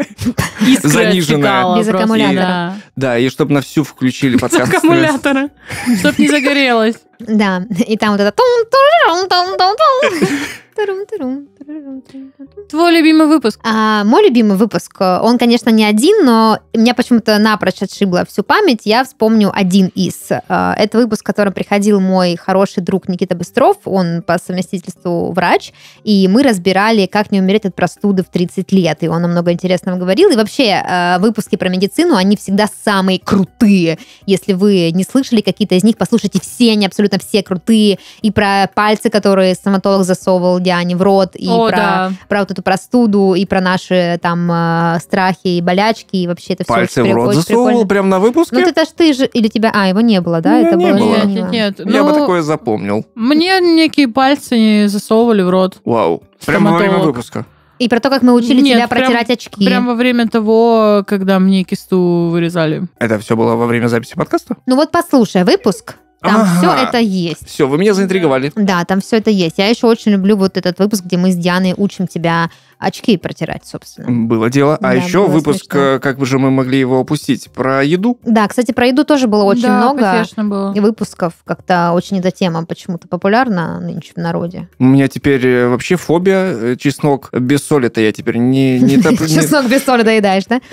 Искра Заниженная. оттекала Без просто. аккумулятора. Да. Да, и чтобы на всю включили подкаст. Аккумулятора. Чтоб не загорелось. Да, и там вот это... тум-турум-тум-тум-тум. Турум-турум, турум-турум-турум. Твой любимый выпуск? А, мой любимый выпуск, он, конечно, не один, но меня почему-то напрочь отшибла всю память. Я вспомню один из. А, это выпуск, в котором приходил мой хороший друг Никита Быстров, он по совместительству врач, и мы разбирали, как не умереть от простуды в тридцать лет, и он нам много интересного говорил. И вообще, а, выпуски про медицину, они всегда самые крутые. Если вы не слышали какие-то из них, послушайте все, они абсолютно все крутые. И про пальцы, которые стоматолог засовывал Диане в рот, и О, про, да. про вот эту простуду, и про наши там э, страхи и болячки, и вообще это все Пальцы очень, в рот очень засовывал прикольно. прям на выпуске? Ну, это ж ты же, или тебя... А, его не было, да? Ну, это не было... было. я Нет, поняла. нет, нет. Я бы Ну, такое запомнил. Мне некие пальцы не засовывали в рот. Вау. Прямо во время Стоматолог. выпуска. И про то, как мы учили Нет, тебя прям- протирать очки. Прям во время того, когда мне кисту вырезали. Это все было во время записи подкаста? Ну вот послушай, выпуск, там Ага. все это есть. Все, вы меня заинтриговали. Да, там все это есть. Я еще очень люблю вот этот выпуск, где мы с Дианой учим тебя очки протирать, собственно. Было дело. А Да, еще было выпуск, смешно. э, как же мы могли его упустить, про еду. Да, кстати, про еду тоже было очень Да, много. конечно, было. И выпусков как-то очень эта тема почему-то популярна нынче в народе. У меня теперь э, вообще фобия э, чеснок. Без соли-то я теперь не... не топ- не- Чеснок без соли доедаешь, да?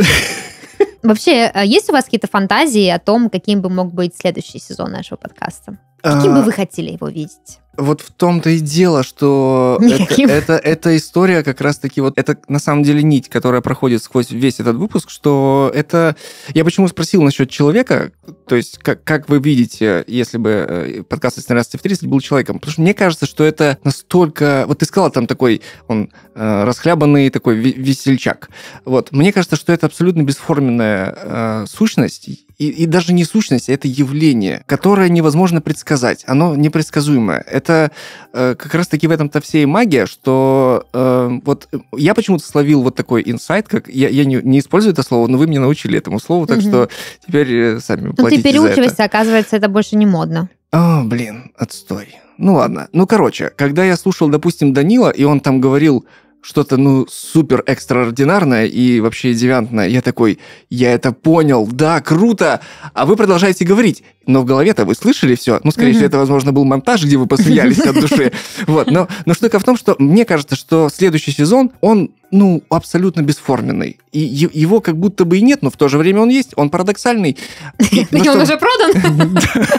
Вообще, а есть у вас какие-то фантазии о том, каким бы мог быть следующий сезон нашего подкаста? Каким бы А, вы хотели его видеть? Вот в том-то и дело, что это, Никаким. это, эта история как раз-таки вот это на самом деле нить, которая проходит сквозь весь этот выпуск, что это... Я почему спросил насчет человека, то есть как, как вы видите, если бы э, подкаст из тринадцати в тридцать был человеком, потому что мне кажется, что это настолько... Вот ты сказала, там такой, он э, расхлябанный такой ве- весельчак. Вот. Мне кажется, что это абсолютно бесформенная э, сущность, и, и даже не сущность, а это явление, которое невозможно предсказать. Оно непредсказуемое. Это э, как раз-таки в этом-то вся и магия, что э, вот я почему-то словил вот такой инсайт, как я, я не, не использую это слово, но вы меня научили этому слову, так Мгм. что теперь э, сами Ну, ты платите за это. переучивайся, оказывается, это больше не модно. О, блин, отстой. Ну ладно. Ну, короче, когда я слушал, допустим, Данила, и он там говорил что-то, ну, супер экстраординарное и вообще девиантное, я такой, я это понял, да, круто, а вы продолжаете говорить. Но в голове-то вы слышали все. Ну, скорее Мгм. всего, это, возможно, был монтаж, где вы посмеялись от души. Вот. Но, но штука в том, что мне кажется, что следующий сезон, он, ну, абсолютно бесформенный. И е- его как будто бы и нет, но в то же время он есть. Он парадоксальный. И- ну, И что- он уже продан?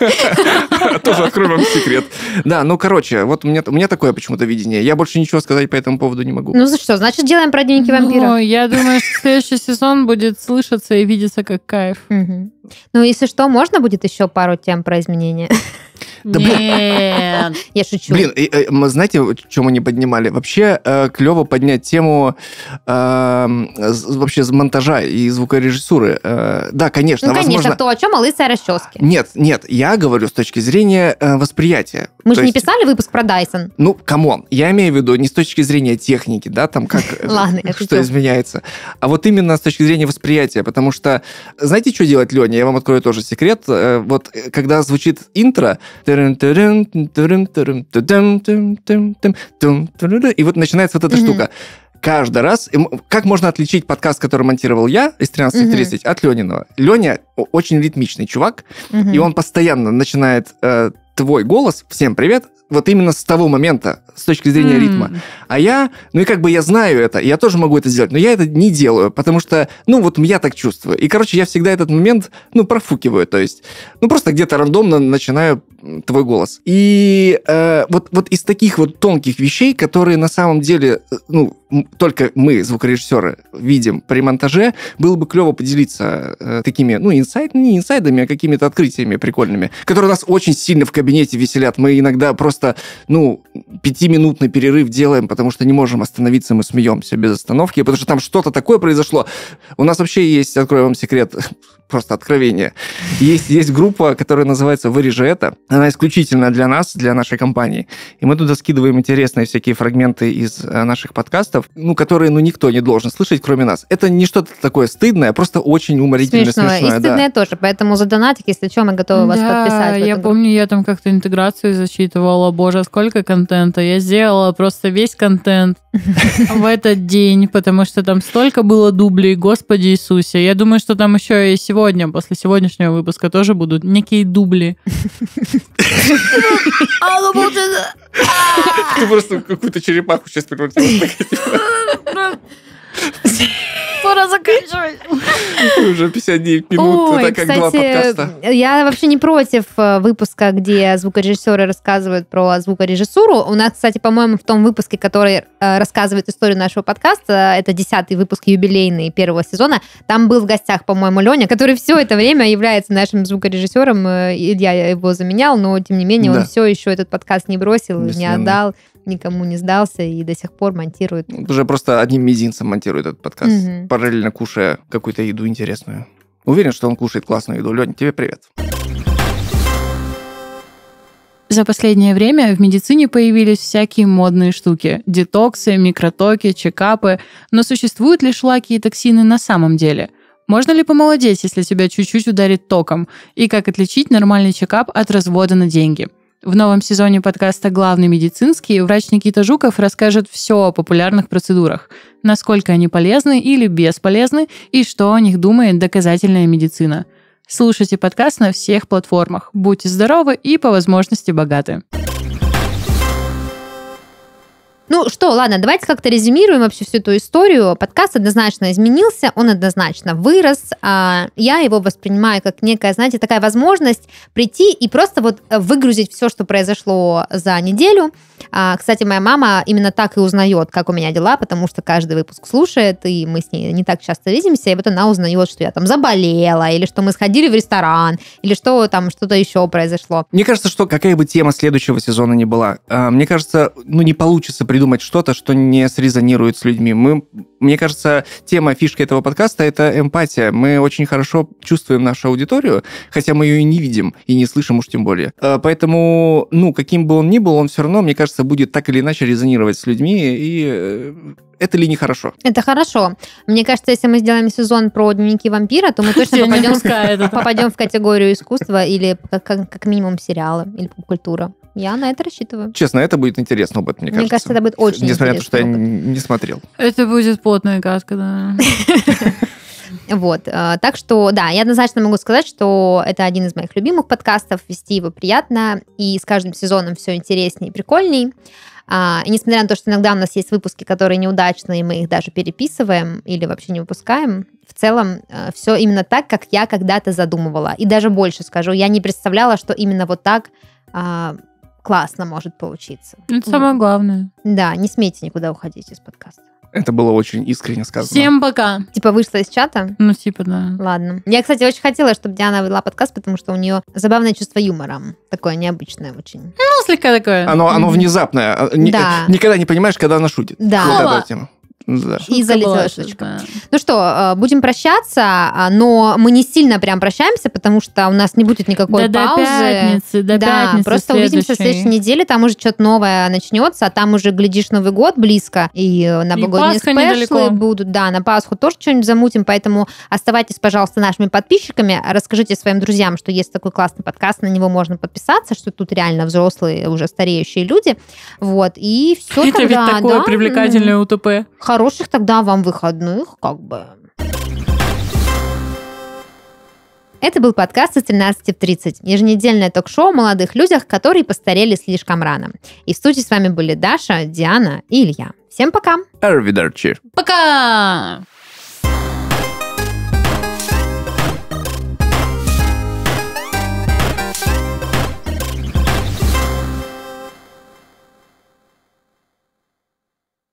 Тоже открою вам секрет. Да, ну, короче, вот у меня, у меня такое почему-то видение. Я больше ничего сказать по этому поводу не могу. Ну, за что? Значит, делаем про дневники Ну, вампира. я думаю, что следующий сезон будет слышаться и видеться как кайф. Мгм. Ну, если что, можно будет еще пару тем про изменения? Да, блин. Нет. Я шучу. Блин, и, э, мы знаете, что мы не поднимали? Вообще э, клево поднять тему э, з- вообще с монтажа и звукорежиссуры. Э, да, конечно, Ну, конечно, возможно... то, о чем лысая расчески. Нет, нет, я говорю с точки зрения э, восприятия. Мы То же не есть, писали выпуск про Дайсон. Ну, камон, я имею в виду не с точки зрения техники, да, там как... э, Ладно, я что шучу. изменяется, а вот именно с точки зрения восприятия, потому что, знаете, что делать, Леня? Я вам открою тоже секрет. Э, Вот э, когда звучит интро, тырын-тырын, тырын-тырын, тудым-тым-тым-тым, тум-тыры, и вот начинается вот эта Мгм. штука. Каждый раз... и м- Как можно отличить подкаст, который монтировал я из тринадцати в тридцать, от Лениного? Леня очень ритмичный чувак, Мгм. и он постоянно начинает э, твой голос, всем привет, вот именно с того момента, с точки зрения mm. ритма. А я, ну и как бы я знаю это, я тоже могу это сделать, но я это не делаю, потому что, ну вот я так чувствую. И, короче, я всегда этот момент, ну, профукиваю, то есть, ну, просто где-то рандомно начинаю твой голос. И э, вот, вот из таких вот тонких вещей, которые на самом деле, ну, только мы, звукорежиссеры, видим при монтаже, было бы клево поделиться э, такими, ну, инсайд, не инсайдами, а какими-то открытиями прикольными, которые нас очень сильно в кабинете веселят. Мы иногда просто, ну, пятиминутный перерыв делаем, потому что не можем остановиться, мы смеемся без остановки, потому что там что-то такое произошло. У нас вообще есть, открою вам секрет, просто откровение. Есть, есть группа, которая называется «Вырежи это». Она исключительно для нас, для нашей компании. И мы туда скидываем интересные всякие фрагменты из наших подкастов, ну, которые, ну, никто не должен слышать, кроме нас. Это не что-то такое стыдное, просто очень уморительно, смешное. Смешное. И стыдное да. тоже, поэтому за донатик, если что, мы готовы вас да, подписать. я помню, я там как-то интеграцию зачитывала. Боже, сколько контента. Я сделала просто весь контент в этот день, потому что там столько было дублей, Господи Иисусе. Я думаю, что там еще и сегодня, после сегодняшнего выпуска тоже будут некие дубли. Ты просто в какую-то черепаху сейчас превратилась. Пора заканчивать. Уже пятьдесят девять минут. Ой, это как кстати, два подкаста. Я вообще не против выпуска, где звукорежиссеры рассказывают про звукорежиссуру. У нас, кстати, по-моему, в том выпуске, который рассказывает историю нашего подкаста, это десятый выпуск юбилейный первого сезона, там был в гостях, по-моему, Леня, который все это время является нашим звукорежиссером. Илья его заменял, но, тем не менее, он да. все еще этот подкаст не бросил, Бесследно. не отдал, никому не сдался и до сих пор монтирует. Уже просто одним мизинцем монтирует этот подкаст, угу. параллельно кушая какую-то еду интересную. Уверен, что он кушает классную еду. Лёнь, тебе привет. За последнее время в медицине появились всякие модные штуки. Детоксы, микротоки, чекапы. Но существуют ли шлаки и токсины на самом деле? Можно ли помолодеть, если тебя чуть-чуть ударит током? И как отличить нормальный чекап от развода на деньги? В новом сезоне подкаста «Главный медицинский» врач Никита Жуков расскажет все о популярных процедурах, насколько они полезны или бесполезны, и что о них думает доказательная медицина. Слушайте подкаст на всех платформах. Будьте здоровы и по возможности богаты. Ну что, ладно, давайте как-то резюмируем вообще всю эту историю. Подкаст однозначно изменился, он однозначно вырос. Я его воспринимаю как некая, знаете, такая возможность прийти и просто вот выгрузить все, что произошло за неделю. Кстати, моя мама именно так и узнает, как у меня дела, потому что каждый выпуск слушает, и мы с ней не так часто видимся, и вот она узнает, что я там заболела, или что мы сходили в ресторан, или что там что-то еще произошло. Мне кажется, что какая бы тема следующего сезона ни была, мне кажется, ну не получится придумать что-то, что не срезонирует с людьми. Мы, мне кажется, тема, фишка этого подкаста — это эмпатия. Мы очень хорошо чувствуем нашу аудиторию, хотя мы ее и не видим, и не слышим уж тем более. Поэтому, ну, каким бы он ни был, он все равно, мне кажется, будет так или иначе резонировать с людьми, и это ли не хорошо? Это хорошо. Мне кажется, если мы сделаем сезон про дневники вампира, то мы точно попадем, попадем в категорию искусства или как, как минимум сериала или поп-культура. Я на это рассчитываю. Честно, это будет интересный опыт, мне, мне кажется. Мне кажется, это будет очень Несмотря интересный на то, что опыт. я не смотрел. Это будет потная гадка, да. Вот, так что, да, я однозначно могу сказать, что это один из моих любимых подкастов, вести его приятно, и с каждым сезоном все интереснее и прикольней. И несмотря на то, что иногда у нас есть выпуски, которые неудачные, и мы их даже переписываем или вообще не выпускаем, в целом все именно так, как я когда-то задумывала. И даже больше скажу, я не представляла, что именно вот так классно может получиться. Это самое главное. Да, не смейте никуда уходить из подкаста. Это было очень искренне сказано. Всем пока. Типа вышла из чата? Ну, типа, да. Ладно. Я, кстати, очень хотела, чтобы Диана вела подкаст, потому что у нее забавное чувство юмора. Такое необычное очень. Ну, слегка такое. Оно, оно внезапное. Да. Никогда не понимаешь, когда она шутит. Да. Вот эта тема. Да. И залетела шуточка. Да. Ну что, будем прощаться, но мы не сильно прям прощаемся, потому что у нас не будет никакой да паузы. До пятницы, до да, пятницы просто следующей. Увидимся в следующей неделе, там уже что-то новое начнется, а там уже, глядишь, Новый год близко, и новогодние и спешлы будут. Да, на Пасху тоже что-нибудь замутим, поэтому оставайтесь, пожалуйста, нашими подписчиками, расскажите своим друзьям, что есть такой классный подкаст, на него можно подписаться, что тут реально взрослые, уже стареющие люди. Вот, и все это тогда. Это ведь такое да? привлекательное УТП. Хороших тогда вам выходных, как бы. Это был подкаст из тринадцати в тридцать, еженедельное ток-шоу о молодых людях, которые постарели слишком рано. И в студии с вами были Даша, Диана и Илья. Всем пока! Arrivederci. Пока!